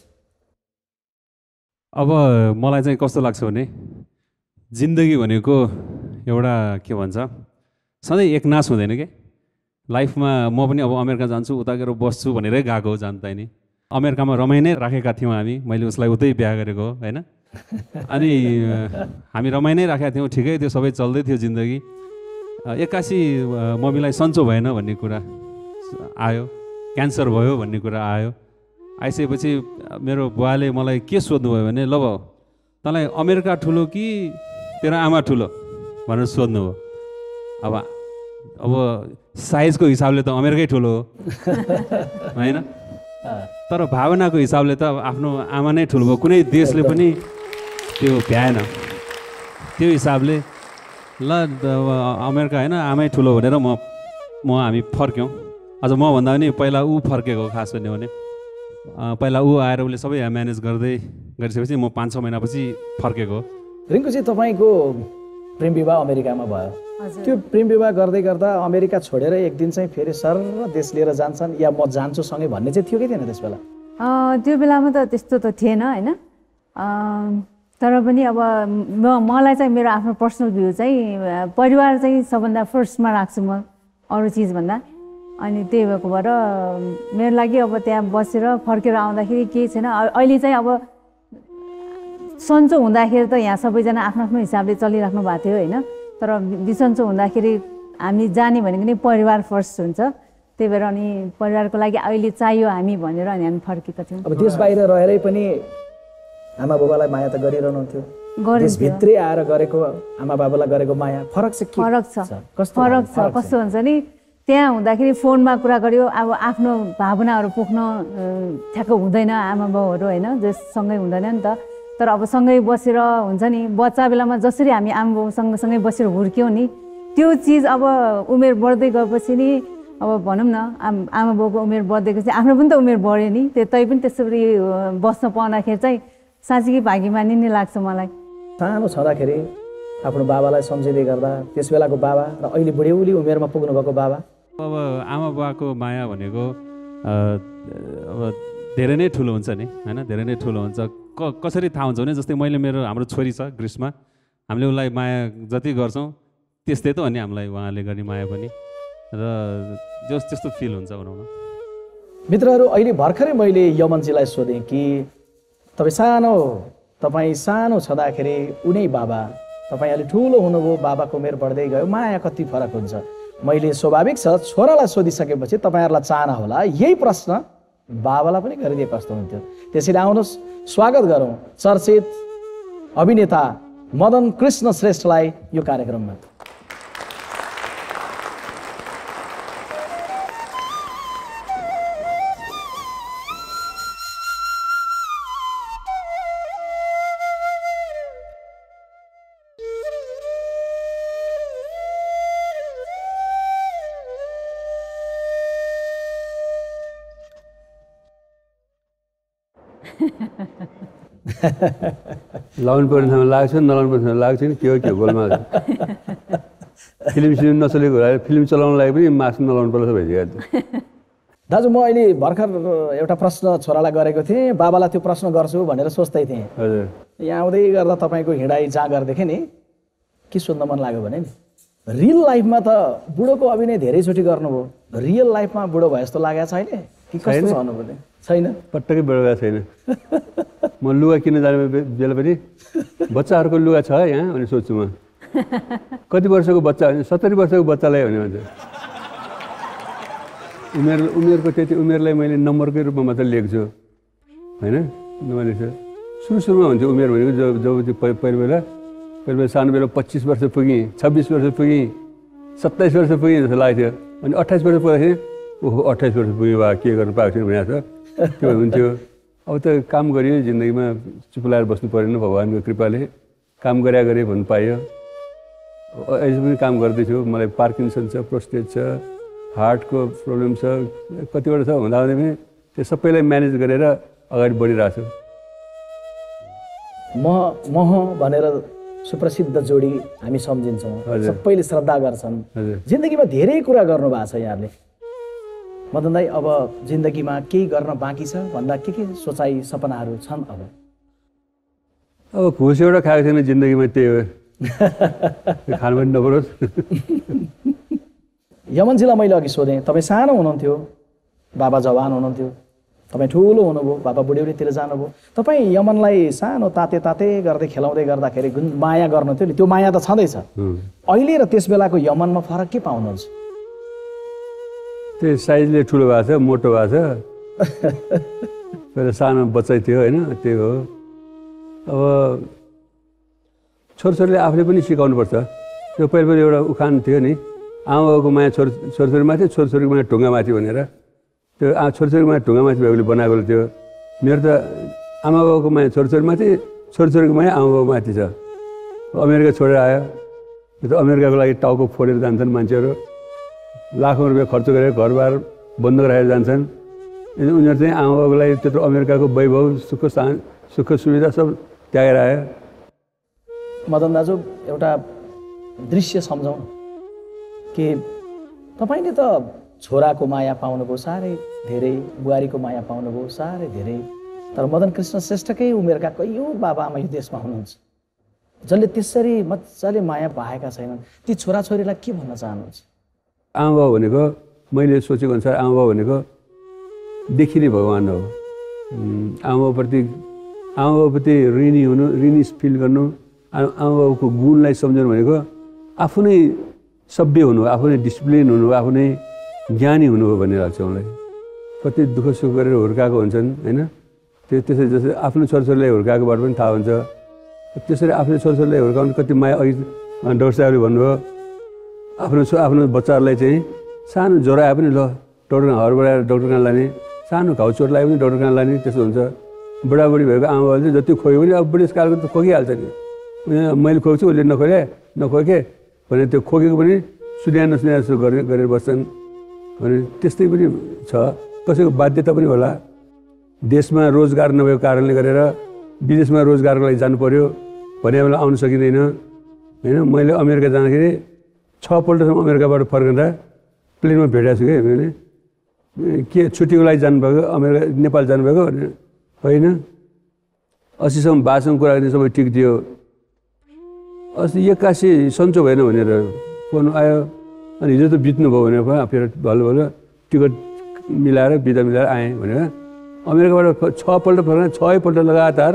V: अब मलाई चाहिँ कस्तो लाग्छ भने जिन्दगी भनेको एउटा के भन्छ सधैँ एक नाश हुँदैन के। लाइफमा म पनि अब अमेरिका जान्छु उता गएर बस्छु भनेरै गएको हो जानताइ नि। अमेरिकामा रमाइ नै राखेका थियौँ हामी, मैले उसलाई उतै बिहा गरेको हो होइन। अनि हामी रमाइ नै राखेका थियौँ, ठिकै थियो, सबै चल्दै थियो जिन्दगी। एक्कासी मम्मीलाई सन्चो भएन भन्ने कुरा आयो। क्यान्सर भयो भन्ने कुरा आयो। आइसकेपछि मेरो बुवाले मलाई के सोध्नुभयो भने ल तँलाई अमेरिका ठुलो कि तेरो आमा ठुलो भनेर सोध्नुभयो। अब साइजको हिसाबले त अमेरिकै ठुलो हो होइन, तर भावनाको हिसाबले त आफ्नो आमा नै ठुलो भयो। कुनै देशले पनि त्यो भ्याएन। त्यो हिसाबले ल अमेरिका होइन आमै ठुलो भनेर हामी फर्क्यौँ। अझ मभन्दा पनि पहिला ऊ फर्केको, खास भन्यो भने पहिला ऊ आएर उसले सबै म्यानेज गरिसकेपछि म 5-6 महिनापछि फर्केको।
F: रिङ्कुजी, तपाईँको प्रेम विवाह अमेरिकामा भयो। त्यो प्रेम विवाह गर्दै गर्दा अमेरिका छोडेर एक दिन चाहिँ फेरि सर देश लिएर जान्छन् या म जान्छु सँगै भन्ने चाहिँ थियो कि थिएन त्यस बेला?
A: त्यो बेलामा त त्यस्तो त थिएन होइन, तर पनि अब मलाई चाहिँ मेरो आफ्नो पर्सनल भ्यू चाहिँ परिवार चाहिँ सबभन्दा फर्स्टमा राख्छु म अरू चिजभन्दा। अनि त्यही भएको भएर मेरो लागि अब त्यहाँ बसेर फर्केर आउँदाखेरि केही छैन। अहिले चाहिँ अब सन्चो हुँदाखेरि त यहाँ सबैजना आफ्नो आफ्नो हिसाबले चलिराख्नु भएको थियो होइन, तर बिसन्चो हुँदाखेरि हामी जाने भनेको नै परिवार फर्स्ट हुन्छ। त्यही भएर अनि परिवारको लागि अहिले चाहियो हामी भनेर अनि हामी फर्केका थियौँ।
F: अब देश बाहिर रहेरै पनि आमा बाबालाई माया त गरिरहनुहुन्थ्यो, देशभित्रै आएर गरेको आमा बाबालाई गरेको माया फरक चाहिँ के?
A: फरक छ। कस्तो हुन्छ नि, त्यहाँ हुँदाखेरि फोनमा कुरा गर्यो, अब आफ्नो भावनाहरू पोख्न ठ्याक्क हुँदैन आमा बाउहरू होइन, सँगै हुँदैन नि त। तर अब सँगै बसेर हुन्छ नि, बच्चा बेलामा जसरी हामी आमा बाउ सँगै बसेर हुर्क्यौँ नि, त्यो चिज अब उमेर बढ्दै गएपछि नि अब भनौँ न आमा बाउको उमेर बढ्दै गएपछि आफ्नो पनि त उमेर बढ्यो नि, तै पनि त्यसरी बस्न पाउँदाखेरि चाहिँ साँच्चीकै भाग्यमानी नै लाग्छ मलाई।
F: सानो छँदाखेरि आफ्नो बाबालाई सम्झिँदै गर्दा त्यस बेलाको बाबा र अहिले बुढेउली उमेरमा पुग्नुभएको बाबा,
V: अब आमा बाबाको माया भनेको अब धेरै नै ठुलो हुन्छ नि होइन, धेरै नै ठुलो हुन्छ। कसरी थाहा हुन्छ भने जस्तै हाम्रो छोरी छ ग्रीष्मा, हामीले उसलाई माया जति गर्छौँ त्यस्तै त हो नि हामीलाई उहाँले गर्ने माया पनि, र त्यस्तो फिल हुन्छ भनौँ न।
F: मित्रहरू, अहिले भर्खरै मैले यमनजीलाई सोधेँ कि तपाईँ सानो छँदाखेरि उनी बाबा, तपाईँ अलि ठुलो हुनुभयो, बाबाको उमेर बढ्दै गयो, माया कति फरक हुन्छ? मैले स्वाभाविक छ छोरालाई सोधिसकेपछि तपाईँहरूलाई चाहना होला यही प्रश्न बाबालाई पनि गरिदिए कस्तो हुन्थ्यो। त्यसैले आउनुहोस् स्वागत गरौँ चर्चित अभिनेता मदन कृष्ण श्रेष्ठलाई यो कार्यक्रममा।
E: लाउनु पर्ने ठाउँमा लाग्छ, नलाउनु पर्ने ठाउँमा लाग्छ नि, के हो गोलमा फिल्म नचलेको होला, फिल्म चलाउनु लागि पनि मास्क नलाउनु पर्छ भइसक्यो।
F: दाजु, म अहिले भर्खर एउटा प्रश्न छोरालाई गरेको थिएँ, बाबालाई त्यो प्रश्न गर्छु भनेर सोच्दै थिएँ।
E: हजुर,
F: यहाँ आउँदै गर्दा तपाईँको हिँडाइ जाँगर देखेँ नि, के सोध्न मन लाग्यो भने नि, रियल लाइफमा त बुढोको अभिनय धेरैचोटि गर्नुभयो, रियल लाइफमा बुढो भए जस्तो लागेको छ अहिले कि कस्तो छ अनुभूति? छैन,
E: पटक्कै बुढो भएको छैन। म लुगा किन्न जाने बेला पनि बच्चाहरूको लुगा छ यहाँ भने सोध्छु म, कति वर्षको बच्चा भने 70 वर्षको बच्चालाई भने भन्छ। उमेरको त्यति उमेरलाई मैले नम्बरकै रूपमा मात्र लिएको छु होइन। नभने सुरुमा हुन्थ्यो उमेर भनेको जब पहिलो बेला सानो बेला 25 वर्ष पुगेँ, 26 वर्ष पुगेँ, 27 वर्ष पुगेँ जस्तो लाग्थ्यो। अनि 28 वर्ष पुग्दाखेरि ओहो 28 वर्ष पुग्यो बा के गर्नु पाएको छैन भनेको छ, त्यो हुन्थ्यो। अब त काम गरियो, जिन्दगीमा चुप लाएर बस्नु परेन, भगवान्को कृपाले काम गरे भन्नु पाइयो। अहिले पनि काम गर्दैछु। मलाई पार्किन्सन छ, प्रोस्टेट छ, हार्टको प्रब्लम छ, कतिवटा छ हुँदा पनि त्यो सबैलाई म्यानेज गरेर अगाडि बढिरहेको छु।
F: मह भनेर सुप्रसिद्ध जोडी हामी सम्झिन्छौँ, सबैले श्रद्धा गर्छन्। जिन्दगीमा धेरै कुरा गर्नुभएको छ यहाँले। मदन दाइ, अब जिन्दगीमा केही गर्न बाँकी छ भन्दा के सोचाइ सपनाहरू छन्?
E: अब घुस एउटा खाएको छैन जिन्दगीमा, त्यही हो, खानु पनि नपरोस्।
F: यमनजीलाई मैले अघि सोधेँ, तपाईँ सानो हुनुहुन्थ्यो, बाबा जवान हुनुहुन्थ्यो, तपाईँ ठुलो हुनुभयो, बाबा बुढेउलीतिर जानुभयो, तपाईँ यमनलाई सानो ताते गर्दै खेलाउँदै गर्दाखेरि माया गर्नुहुन्थ्यो नि, त्यो माया त छँदैछ। अहिले र त्यस बेलाको यमनमा फरक के पाउनुहुन्छ?
E: त्यो साइजले ठुलो भएको छ, मोटो भएको छ। पहिला सानो बच्चा थियो होइन, त्यही हो। अब छोरछोरीले आफूले पनि सिकाउनुपर्छ। त्यो पहिला एउटा उखान थियो नि, आमाबाउको माया छोरछोरीमाथि, छोरछोरीको माया ढुङ्गामाथि भनेर। त्यो छोरछोरीको माया ढुङ्गामाथि भएकोले बनाएको थियो। मेरो त आमाबाउको माया छोरछोरीमाथि, छोरछोरीको माया आमाबाउमाथि छ। अमेरिका छोडेर आयो, त्यो त अमेरिकाको लागि टाउको फोडेर जान्छन् मान्छेहरू, लाखौँ रुपियाँ खर्च गरेर घरबार बन्द गराएर जान्छन्। उनीहरू चाहिँ आमाबाउको लागि त्यत्रो अमेरिकाको वैभव सुख सुविधा सब त्यागेर आयो।
F: मदन दाजु एउटा दृश्य सम्झौँ कि तपाईँले त छोराको माया पाउनुभयो साह्रै धेरै, बुहारीको माया पाउनुभयो साह्रै धेरै, तर मदन कृष्ण श्रेष्ठकै उमेरका कैयौँ बाबाआमा यो देशमा हुनुहुन्छ जसले त्यसरी मजाले माया पाएका छैनन्। ती छोराछोरीलाई के भन्न चाहनुहुन्छ?
E: आमाबाउ भनेको मैले सोचेको अनुसार आमाबाउ भनेको देखिने भगवान् हो। आमाबाउप्रति ऋणी हुनु, ऋणी फिल गर्नु, आमाबाउको गुणलाई सम्झनु भनेको आफू नै सभ्य हुनु, आफू नै डिसिप्लिन हुनु, आफू नै ज्ञानी हुनु हो भन्ने लाग्छ मलाई। कति दुःख सुख गरेर हुर्काएको हुन्छन् होइन, त्यसरी जस्तै आफ्नो छोराछोरीलाई हुर्काएकोबाट पनि थाहा हुन्छ। त्यसरी आफ्नो छोराछोरीलाई हुर्काउनु कति माया। अघि डाक्टर साहबले भन्नुभयो आफ्नो बच्चाहरूलाई चाहिँ सानो ज्वरो आए पनि ल डक्टर हरबाट आएर डक्टर कहाँ लाने, सानो घाउ चोट लाग्यो पनि डक्टर कहाँ लाने, त्यस्तो हुन्छ। बुढाबुढी भएको आमाबाउले चाहिँ जति खोक्यो पनि अब बुढेसकालको त खोकिहाल्छ नि। मैले खोक्छु उसले नखोके भने त्यो खोकेको पनि सुन्या नसुन्या जस्तो गरेर बस्छन् भने त्यस्तै पनि छ। कसैको बाध्यता पनि होला, देशमा रोजगार नभएको कारणले गरेर विदेशमा रोजगारको लागि जानु पर्यो भने बेला आउनु सकिँदैन होइन। मैले अमेरिका जाँदाखेरि 6 पल्टसम्म अमेरिकाबाट फर्कँदा प्लेनमा भेटेको छु कि मैले, के छुट्टीको लागि जानुभएको अमेरिका नेपाल जानुभएको होइन। 80सम्म 82सम्म कुरा गर्ने सबै ठिक थियो। अस्ति 81 सन्चो भएन भनेर फोन आयो, अनि हिजो त बित्नुभयो भनेर फेरि भलो टिकट मिलाएर बिदा मिलाएर आएँ भनेर। अमेरिकाबाट 6 पल्ट फर्कँदा 6 पल्ट लगातार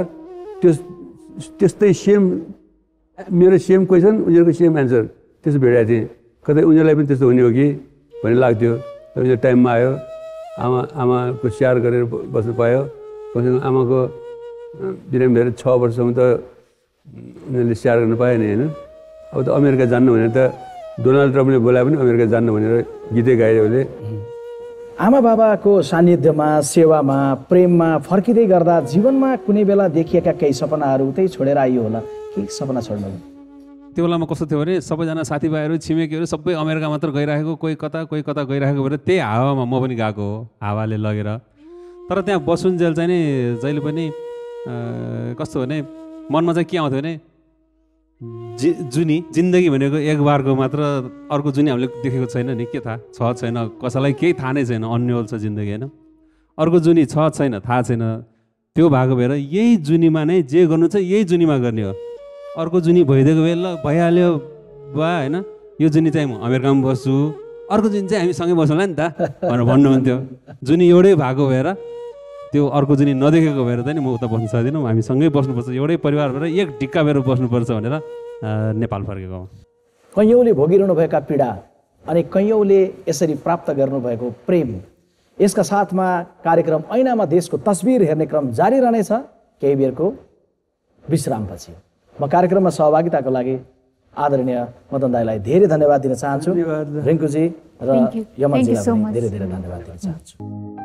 E: त्यस्तै सेम, मेरो सेम क्वेसन उनीहरूको सेम एन्सर त्यस्तो भेटेको थिएँ। कतै उनीहरूलाई पनि त्यस्तो हुने हो कि भन्ने लाग्थ्यो। तर यो टाइममा आयो, आमाको स्याहार गरेर बस्नु पायो। कमसेकम आमाको बिरामी भएर 6 वर्षसम्म त उनीहरूले स्याहार गर्नु पाएन होइन। अब त अमेरिका जान्नु भनेर त डोनाल्ड ट्रम्पले बोलाए पनि अमेरिका जान्नु भनेर गीतै गाए उसले।
F: आमा बाबाको सान्निध्यमा, सेवामा, प्रेममा फर्किँदै गर्दा जीवनमा कुनै बेला देखिएका केही सपनाहरू त्यही छोडेर आइयो होला, के सपना छोड्नु?
V: त्यो बेलामा कस्तो थियो भने सबैजना साथीभाइहरू छिमेकीहरू सबै अमेरिका मात्र गइरहेको, कोही कता गइरहेको भएर त्यही हावामा म पनि गएको हो, हावाले लगेर। तर त्यहाँ बसुन्जेल चाहिँ नि जहिले पनि कस्तो भने मनमा चाहिँ के आउँथ्यो भने जिन्दगी भनेको एक बारको मात्र, अर्को जुनी हामीले देखेको छैन नि, के थाहा छ छैन, कसैलाई केही थाहा नै छैन, अन्यल छ जिन्दगी होइन। अर्को जुनी छ छैन थाहा छैन, त्यो भएको भएर यही जुनीमा नै जे गर्नु छ यही जुनीमा गर्ने हो। अर्को जुनी भइदिएको बेला भइहाल्यो बा होइन, यो जुनी चाहिँ म अमेरिकामा बस्छु, अर्को जुनी चाहिँ हामी सँगै बसौँला नि त भनेर भन्नुहुन्थ्यो। जुनी एउटै भएको भएर त्यो अर्को जुनी नदेखेको भएर चाहिँ म उता बस्नु सक्दिनँ, हामी सँगै बस्नुपर्छ, एउटै परिवार भएर एक ढिक्का भएर बस्नुपर्छ भनेर नेपाल फर्केको।
F: कैयौँले भोगिरहनु भएका पीडा अनि कैयौँले यसरी प्राप्त गर्नुभएको प्रेम, यसका साथमा कार्यक्रम ऐनामा देशको तस्बिर हेर्ने क्रम जारी रहनेछ केही बेरको विश्रामपछि। म कार्यक्रममा सहभागिताको लागि आदरणीय मदन दाईलाई धेरै धन्यवाद दिन चाहन्छु। रिङ्कुजी र यमनजीलाई धेरै धेरै धन्यवाद दिन चाहन्छु।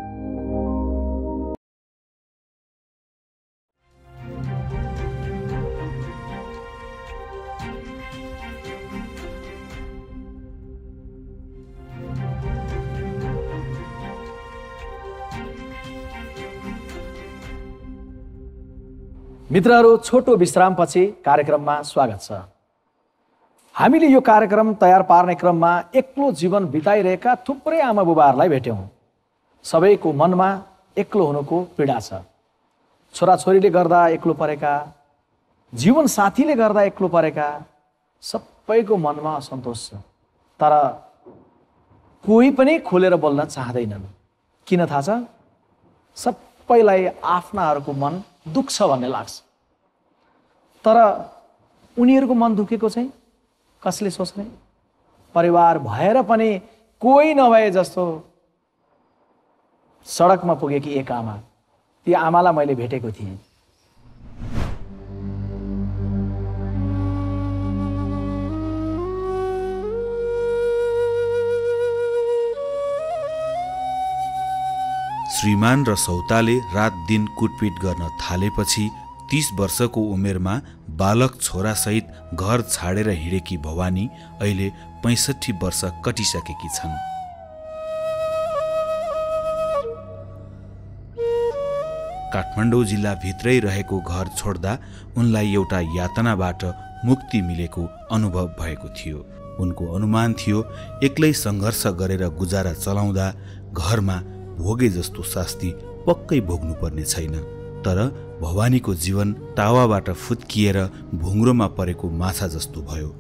F: मित्रहरू, छोटो विश्रामपछि कार्यक्रममा स्वागत छ। हामीले यो कार्यक्रम तयार पार्ने क्रममा एक्लो जीवन बिताइरहेका थुप्रै आमा बुबाहरूलाई भेट्यौँ। सबैको मनमा एक्लो हुनुको पीडा छ। छोराछोरीले गर्दा एक्लो परेका, जीवन साथीले गर्दा एक्लो परेका, सबैको मनमा असन्तोष छ। तर कोही पनि खोलेर बोल्न चाहँदैनन्। किन थाहा छ? सबैलाई आफ्नाहरूको मन दुख्छ भन्ने लाग्छ। तर उनीहरूको मन दुखेको चाहिँ कसले सोच्ने? परिवार भएर पनि कोही नभए जस्तो सडकमा पुगेकी एक आमा, ती आमालाई मैले भेटेको थिएँ।
C: श्रीमान र सौताले रात दिन कुटपिट गर्न थालेपछि 30 वर्षको उमेरमा बालक छोरासहित घर छाडेर हिँडेकी भवानी अहिले 65 वर्ष कटिसकेकी छन्। काठमाडौँ जिल्लाभित्रै रहेको घर छोड्दा उनलाई एउटा यातनाबाट मुक्ति मिलेको अनुभव भएको थियो। उनको अनुमान थियो एक्लै सङ्घर्ष गरेर गुजारा चलाउँदा घरमा भोगे जस्तो शास्ति पक्कै भोग्नुपर्ने छैन। तर भवानीको जीवन टावाबाट फुत्किएर भुङ्ग्रोमा परेको माछा जस्तो भयो।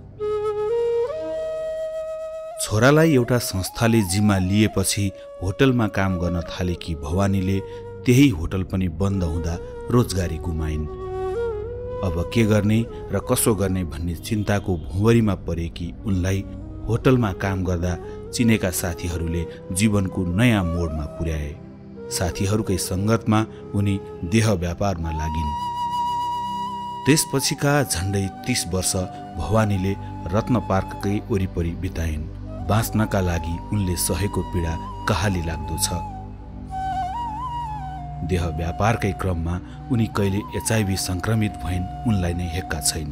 C: छोरालाई एउटा संस्थाले जिम्मा लिएपछि होटलमा काम गर्न थालेकी भवानीले त्यही होटल पनि बन्द हुँदा रोजगारी गुमाइन्। अब के गर्ने र कसो गर्ने भन्ने चिन्ताको भुवरीमा परेकी उनलाई होटलमा काम गर्दा चिनेका साथीहरूले जीवनको नयाँ मोडमा पुर्याए। साथीहरूकै सङ्गतमा उनी देह व्यापारमा लागिन्। त्यसपछिका झन्डै 30 वर्ष भवानीले रत्न पार्ककै वरिपरि बिताइन्। बाँच्नका लागि उनले सहेको पीडा कहाली लाग्दो छ। देह व्यापारकै क्रममा उनी कहिले HIV संक्रमित भइन्, उनलाई नै हेक्का छैन।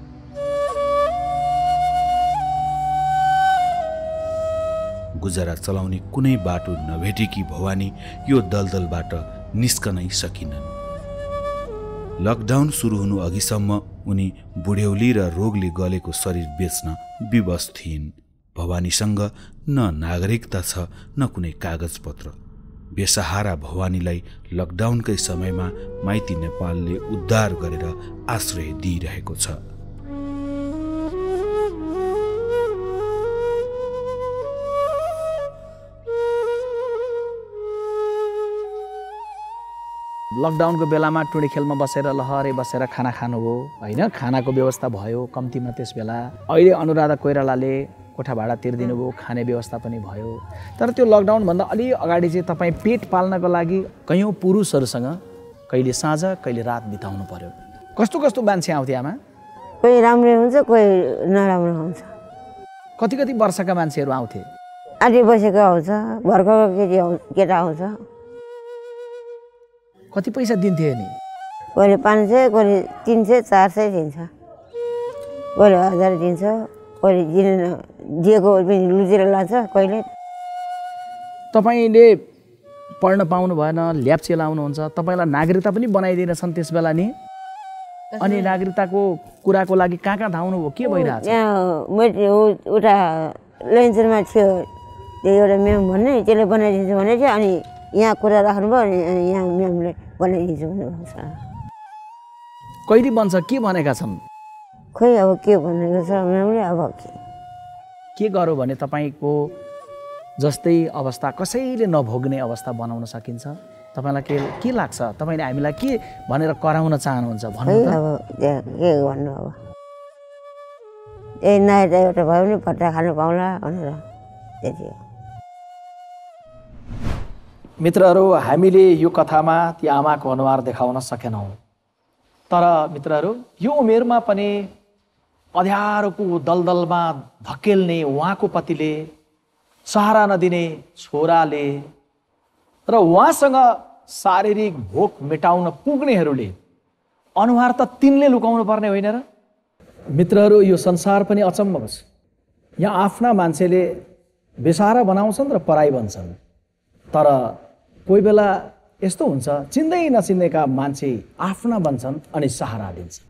C: गुजारा चलाउने कुनै बाटो नभेटेकी भवानी यो दलदलबाट निस्कनै सकिनन्। लकडाउन सुरु हुनु अघिसम्म उनी बुढ्यौली र रोगले गलेको शरीर बेच्न विवश थिइन्। भवानीसँग न नागरिकता छ न कुनै कागजपत्र। बेसहारा भवानीलाई लकडाउनकै समयमा माइती नेपालले उद्धार गरेर आश्रय दिइरहेको छ।
F: लकडाउनको बेलामा टुँडी खेलमा बसेर लहरै बसेर खाना खानुभयो होइन। खानाको व्यवस्था भयो कम्तीमा त्यस बेला। अहिले अनुराधा कोइरालाले कोठा भाडा तिर्दिनु भयो, खाने व्यवस्था पनि भयो। तर त्यो लकडाउनभन्दा अलि अगाडि चाहिँ तपाईँ पेट पाल्नको लागि कयौँ पुरुषहरूसँग कहिले साँझ कहिले रात बिताउनु पर्यो। कस्तो कस्तो मान्छे आउँथे आमा?
T: कोही राम्रो हुन्छ कोही नराम्रो हुन्छ।
F: कति कति वर्षका मान्छेहरू आउँथे?
T: 8 वर्षको आउँछ, भर्खरको केटा आउँछ।
F: कति पैसा दिन्थे नि?
T: कहिले 500, कहिले 300, 400 दिन्छ, कहिले 1000 दिन्छ, कहिले दिएको पनि लुचेर लान्छ कहिले।
F: तपाईँले पढ्न पाउनु भएन, ल्याप्चे लाउनुहुन्छ, तपाईँलाई नागरिकता पनि बनाइदिनेछन् त्यस बेला नि। अनि नागरिकताको कुराको लागि कहाँ धाउनु भयो? के भइरहेछ?
T: यहाँ उता लेन्चरमा थियो त्यो एउटा म्याम भन्ने, त्यसले बनाइदिन्छ भने थियो। अनि यहाँ कुरा राख्नुभयो अनि यहाँ म्यामले बनाइदिन्छु भन्नुभएको छ।
F: कहिले बन्छ के भनेका छन्?
T: खोइ अब के भनेको छ म्यामले। अब
F: के गरौँ भने तपाईँको जस्तै अवस्था कसैले नभोग्ने अवस्था बनाउन सकिन्छ? तपाईँलाई के लाग्छ? तपाईँले हामीलाई के भनेर कराउन चाहनुहुन्छ भन्नु त?
T: अब के भन्नु, अब यही नयाँ एउटा भयो भने पट्टा खानु पाउला भनेर त्यति हो।
F: मित्रहरू, हामीले यो कथामा ती आमाको अनुहार देखाउन सकेनौँ। तर मित्रहरू, यो उमेरमा पनि अँध्यारोको दलदलमा धकेल्ने उहाँको पतिले, सहारा नदिने छोराले र उहाँसँग शारीरिक भोक मेटाउन पुग्नेहरूले अनुहार त तिनले लुकाउनु पर्ने होइन र? मित्रहरू, यो संसार पनि अचम्मको छ। यहाँ आफ्ना मान्छेले बेसहारा बनाउँछन् र पराई बन्छन्। तर कोही बेला यस्तो हुन्छ, चिन्दै नचिन्दैका मान्छे आफ्ना बन्छन् अनि सहारा दिन्छन्।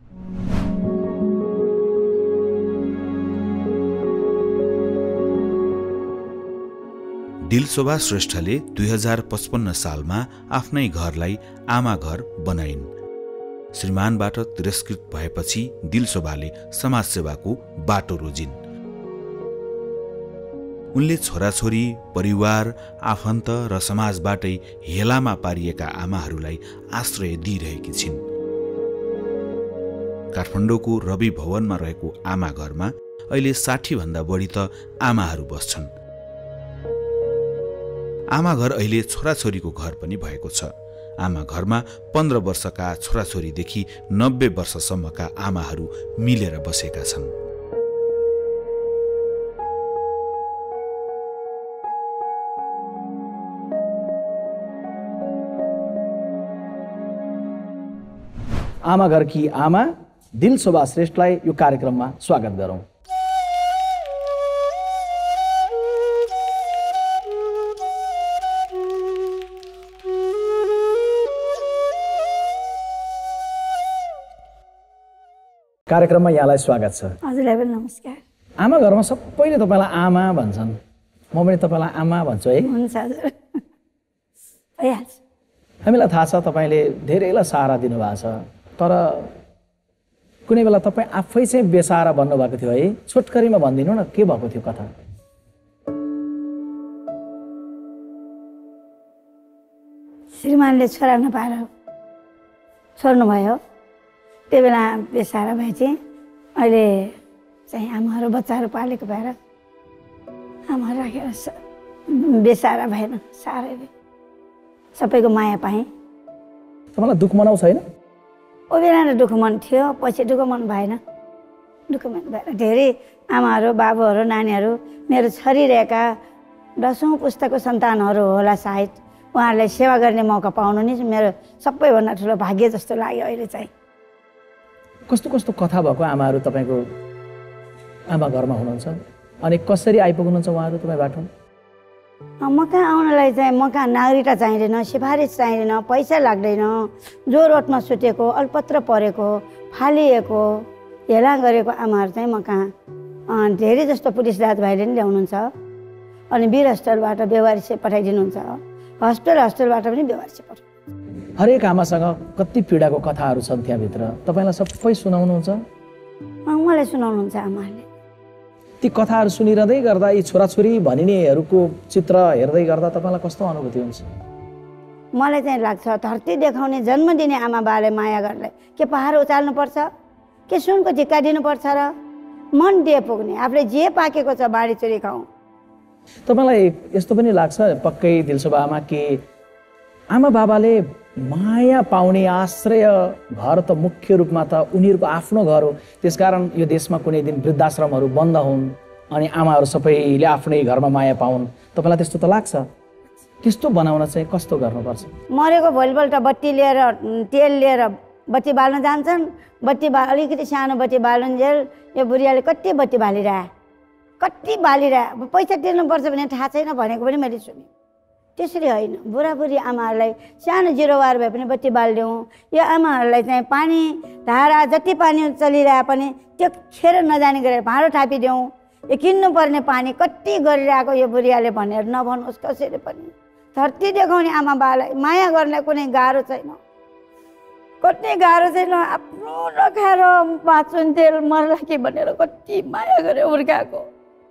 C: दिलशोभा श्रेष्ठले 2055 सालमा आफ्नै घरलाई आमा घर बनाइन्। श्रीमानबाट तिरस्कृत भएपछि दिलशोभाले समाजसेवाको बाटो रोजिन्। उनले छोराछोरी, परिवार, आफन्त र समाजबाटै हेलामा पारिएका आमाहरूलाई आश्रय दिइरहेकी छिन्। काठमाडौँको रवि भवनमा रहेको आमा घरमा अहिले 60 भन्दा बढी त आमाहरू बस्छन्। आमा घर अहिले छोराछोरीको घर पनि भएको छ। आमा घरमा 15 वर्षका छोराछोरीदेखि 90 वर्षसम्मका आमाहरू मिलेर बसेका छन्।
F: आमा घरकी आमा दिलशोभा श्रेष्ठलाई यो कार्यक्रममा स्वागत गरौँ। कार्यक्रममा यहाँलाई स्वागत छ।
D: हजुरलाई पनि नमस्कार।
F: आमा घरमा सबैले तपाईँलाई आमा भन्छन्, म पनि तपाईँलाई आमा भन्छु है।
D: हुन्छ हजुर, भइहाल्छ।
F: हामीलाई थाहा छ तपाईँले धेरैलाई सहारा दिनुभएको छ, तर कुनै बेला तपाईँ आफै चाहिँ बेसहारा भन्नुभएको थियो है। छोटकरीमा भनिदिनु न, के भएको थियो कथा?
D: श्रीमानले छोरा नपाएर छोड्नुभयो। त्यो बेला बेसहारा भए चाहिँ अहिले चाहिँ आमाहरू बच्चाहरू पालेको भएर आमाहरू राखेर बेसहारा भएन, साह्रै सबैको माया पाएँ।
F: तपाईँलाई दुःख मनाउ छैन?
D: ओ बेला दुःख मन थियो, पछि दुःख मन भएन। दुःख मन भएर धेरै आमाहरू बाबुहरू नानीहरू मेरो छरिरहेका 10औं पुस्ताको सन्तानहरू होला सायद, उहाँहरूलाई सेवा गर्ने मौका पाउनु नि मेरो सबैभन्दा ठुलो भाग्य जस्तो लाग्यो अहिले चाहिँ।
F: कस्तो कस्तो कथा भएको आमाहरू तपाईँको आमा घरमा हुनुहुन्छ अनि कसरी आइपुग्नुहुन्छ उहाँहरू तपाईँबाट?
D: म कहाँ आउनलाई चाहिँ म कहाँ नागरिकता चाहिँदैन, सिफारिस चाहिँदैन, पैसा लाग्दैन। जो रोडमा सुतेको, अल्पत्र परेको, फालिएको, हेला गरेको आमाहरू चाहिँ म कहाँ धेरै जस्तो पुलिस दाजुभाइले पनि ल्याउनुहुन्छ अनि वीर हस्पिटलबाट बेवारिसे पठाइदिनुहुन्छ, हस्पिटलबाट पनि बेवारिसे पठाउनु।
F: हरेक आमासँग कति पीडाको कथाहरू छन् त्यहाँभित्र, तपाईँलाई सबै सुनाउनुहुन्छ?
D: मलाई सुनाउनुहुन्छ आमाहरूले।
F: ती कथाहरू सुनिरहँदै गर्दा यी छोराछोरी भनिनेहरूको चित्र हेर्दै गर्दा तपाईँलाई कस्तो अनुभूति हुन्छ?
D: मलाई चाहिँ लाग्छ धरती देखाउने जन्म दिने आमा बाले माया गर्नलाई के पहाड उचाल्नुपर्छ, के सुनको धिक्का दिनुपर्छ र मन दिए पुग्ने आफूले जे पाकेको छ बाँडी चुरी खाउँ।
F: तपाईँलाई यस्तो पनि लाग्छ पक्कै दिलशोभा आमा कि आमा बाबाले माया पाउने आश्रय घर त मुख्य रूपमा त उनीहरूको आफ्नो घर हो, त्यसकारण यो देशमा कुनै दिन वृद्धाश्रमहरू बन्द हुन् अनि आमाहरू सबैले आफ्नै घरमा माया पाउन्, तपाईँलाई त्यस्तो त लाग्छ? त्यस्तो बनाउन चाहिँ कस्तो गर्नुपर्छ?
D: मरेको भोलिपल्ट बत्ती लिएर तेल लिएर बत्ती बाल्न जान्छन्, अलिकति सानो बत्ती बाल्नुन्जेल यो बुढियाले कति बत्ती बालिरहे, पैसा तिर्नुपर्छ भने थाहा छैन भनेको पनि मैले सुने। त्यसरी होइन, बुढाबुढी आमाहरूलाई सानो 0 वार भए पनि बत्ती बालिदिउँ। यो आमाहरूलाई चाहिँ पानी धारा जति पानी चलिरहे पनि त्यो खेर नजाने गरेर भाँडो थापिदिउँ। यो किन्नुपर्ने पानी कति गरिरहेको यो बुढियाले भनेर नभन्नुहोस् कसैले पनि। धरती देखाउने आमा बालाई माया गर्ने कुनै गाह्रो छैन, कति गाह्रो छैन। आफ्नो नखाएर बाँचुन्जेल मर्ला कि भनेर कति माया गरेर हुर्काएको।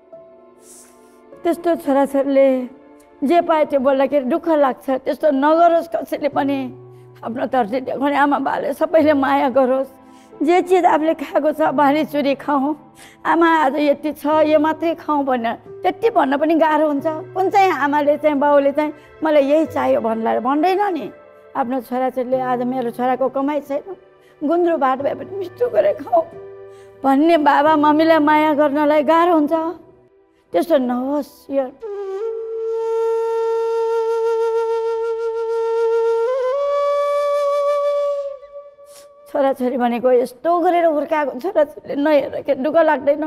D: त्यस्तो छोराछोरीले जे पाए त्यो बोल्दाखेरि दुःख लाग्छ। त्यस्तो नगरोस् कसैले पनि। आफ्नो धरती देखाउने आमा बाले सबैले माया गरोस्। जे चिज आफूले खाएको छ बाँडी चुरी खाउँ। आमा आज यति छ यो मात्रै खाउँ भनेर त्यति भन्न पनि गाह्रो हुन्छ। कुन चाहिँ आमाले चाहिँ बाउले चाहिँ मलाई यही चाहियो भन्दैन नि। आफ्नो छोराछोरीले आज मेरो छोराको कमाइ छैन, गुन्द्रो भात भए पनि मिठो गरेर खाउँ भन्ने बाबा मम्मीलाई माया गर्नलाई गाह्रो हुन्छ। त्यस्तो नहोस्। यो छोराछोरी भनेको यस्तो गरेर हुर्काएको छोराछोरीले नहेरेर के दुःख लाग्दैन?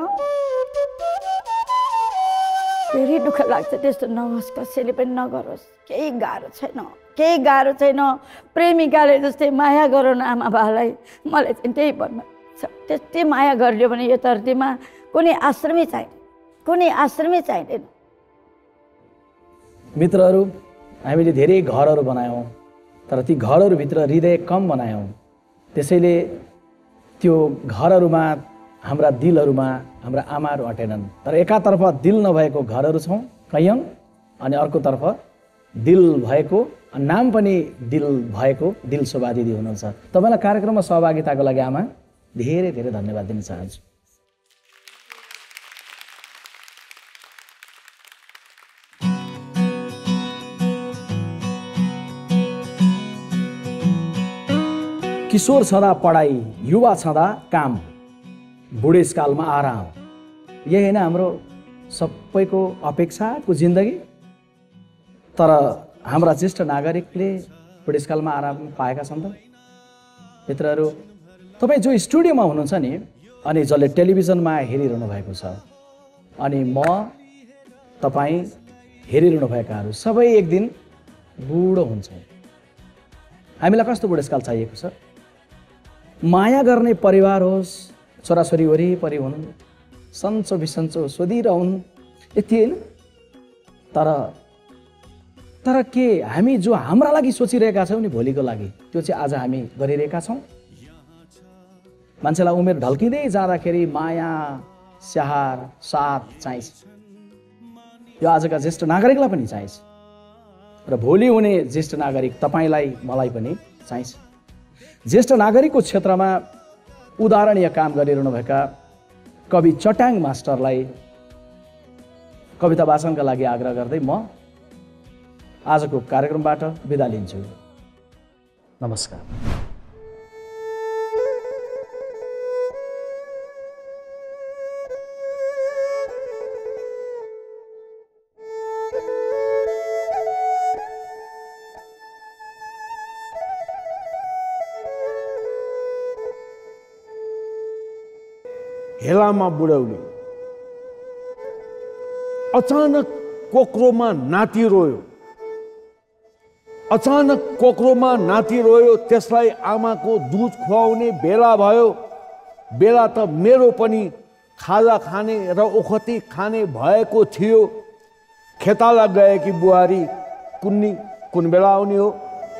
D: फेरि दुःख लाग्छ। त्यस्तो नहोस्, कसैले पनि नगरोस्। केही गाह्रो छैन। प्रेमिकाले जस्तै माया गरौँ न आमा बालाई। मलाई चाहिँ त्यही भन्न छ। त्यस्तै माया गरिदियो भने यो धरतीमा कुनै आश्रमै चाहिँदैन।
F: मित्रहरू, हामीले धेरै घरहरू बनायौँ, तर ती घरहरूभित्र हृदय कम बनायौँ। त्यसैले त्यो घरहरूमा हाम्रा दिलहरूमा हाम्रा आमाहरू अटेनन्। तर एकातर्फ दिल नभएको घरहरू छौँ कैयौँ अनि अर्कोतर्फ दिल भएको, नाम पनि दिल भएको दिलशोभा दिदी हुनुहुन्छ। तपाईँलाई कार्यक्रममा सहभागिताको लागि आमा धेरै धेरै धन्यवाद दिन चाहन्छु। किशोर छँदा पढाइ, युवा छँदा काम, बुढेसकालमा आराम। यही होइन हाम्रो सबैको अपेक्षाको जिन्दगी। तर हाम्रा ज्येष्ठ नागरिकले बुढेसकालमा आराम पाएका छन् त? मित्रहरू, तपाईँ जो स्टुडियोमा हुनुहुन्छ नि, अनि जसले टेलिभिजनमा हेरिरहनु भएको छ, अनि म, तपाईँ हेरिरहनु भएकाहरू सबै एक दिन बुढो हुन्छौँ। हामीलाई कस्तो बुढेसकाल चाहिएको छ? माया गर्ने परिवार होस्, छोराछोरी वरिपरि हुन्, सन्चो बिसन्चो सोधिरहन्, यति होइन। तर के हामी जो हाम्रा लागि सोचिरहेका छौँ नि भोलिको लागि, त्यो चाहिँ आज हामी गरिरहेका छौँ? मान्छेलाई उमेर ढल्किँदै जाँदाखेरि माया, स्याहार, साथ चाहिन्छ। यो आजका ज्येष्ठ नागरिकलाई पनि चाहिन्छ र भोलि हुने ज्येष्ठ नागरिक तपाईँलाई मलाई पनि चाहिन्छ। ज्येष्ठ नागरिकको क्षेत्रमा उदाहरणीय काम गरिरहनुभएका कवि चट्याङ मास्टरलाई कविता वाचनका लागि आग्रह गर्दै म आजको कार्यक्रमबाट बिदा लिन्छु। नमस्कार।
G: हेलामा बुढौली, अचानक कोक्रोमा नाति रोयो। अचानक कोक्रोमा नाति रोयो, त्यसलाई आमाको दुध खुवाउने बेला भयो। बेला त मेरो पनि खाजा खाने र ओखती खाने भएको थियो। खेताला गएकी बुहारी कुन्नी कुन बेला आउने हो?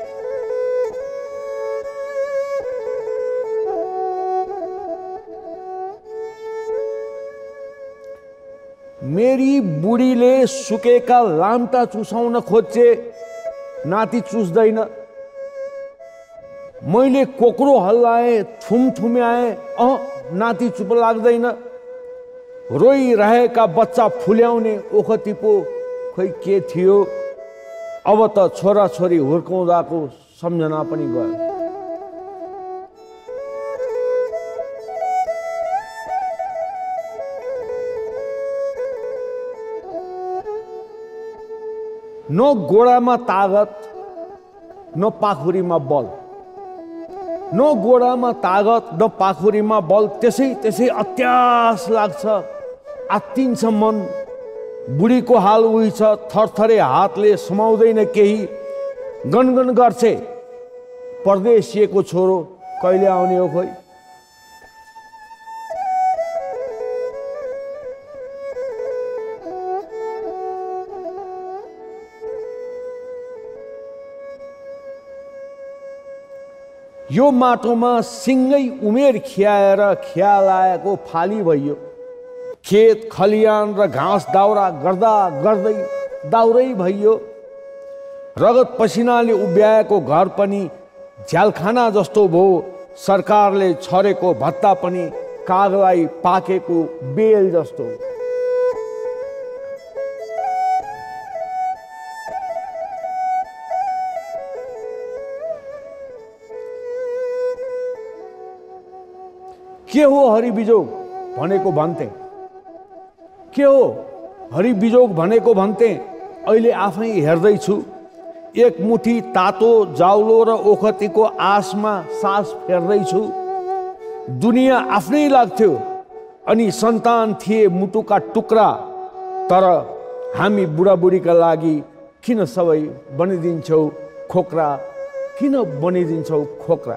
G: मेरी बुढीले सुकेका लाम्टा चुसाउन खोज्छे, नाति चुस्दैन। मैले कोक्रो हल्लाएँ, थुमथुम्याएँ, नाति चुप लाग्दैन। रोइरहेका बच्चा फुल्याउने ओखती पो खोइ के थियो। अब त छोराछोरी हुर्काउँदाको सम्झना पनि गयो। न गोडामा तागत, न पाखुरीमा बल। न गोडामा तागत, न पाखुरीमा बल। त्यसै अत्यास लाग्छ, आत्तिन्छ मन। बुढीको हाल उही छ, थरथरे हातले समाउँदैन केही। गनगन गर्छे, परदेशिएको छोरो कहिले आउने हो खोइ। यो माटोमा सिङ्गै उमेर खियाएर खियालाएको फाली भइयो। खेत खलियान र घाँस दाउरा गर्दा गर्दै दाउरै भइयो। रगत पसिनाले उभ्याएको घर पनि झ्यालखाना जस्तो भयो। सरकारले छरेको भत्ता पनि कागलाई पाकेको बेल जस्तो। के हो हरिबिजोग भनेको भन्थे? के हो हरिबिजोग भनेको भन्थे? अहिले आफै हेर्दैछु, एक मुठी तातो जाउलो र ओखतीको आसमा सास फेर्दैछु। दुनियाँ आफ्नै लाग्थ्यो, अनि सन्तान थिए मुटुका टुक्रा। तर हामी बुढाबुढीका लागि किन सबै बनिदिन्छौ खोक्रा? किन बनिदिन्छौ खोक्रा?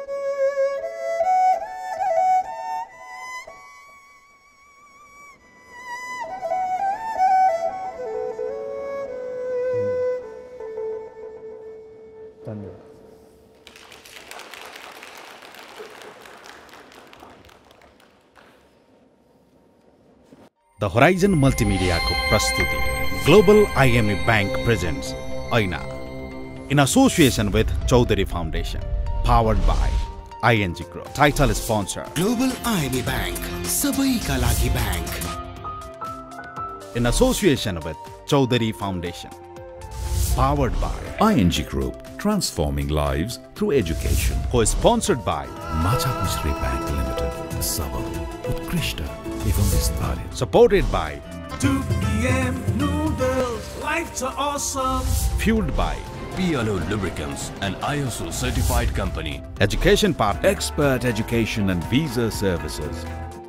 C: द होराइजन मल्टिमिडियाको प्रस्तुति global IME bank presents Aina in association with Chaudhary foundation, powered by ING group. Title sponsor
H: global IME bank, सबैका लागि बैंक।
C: In association with Chaudhary foundation, powered by
H: ING group,
C: transforming lives through education. Co-sponsored by Machapusri Bank Limited, Sabal, Utkrishta, Evam Vistharit. Supported by
H: 2 PM noodles, lives are awesome.
C: Fueled by
I: PLO Lubricants, an ISO certified company.
C: Education Partner, Expert Education and Visa Services.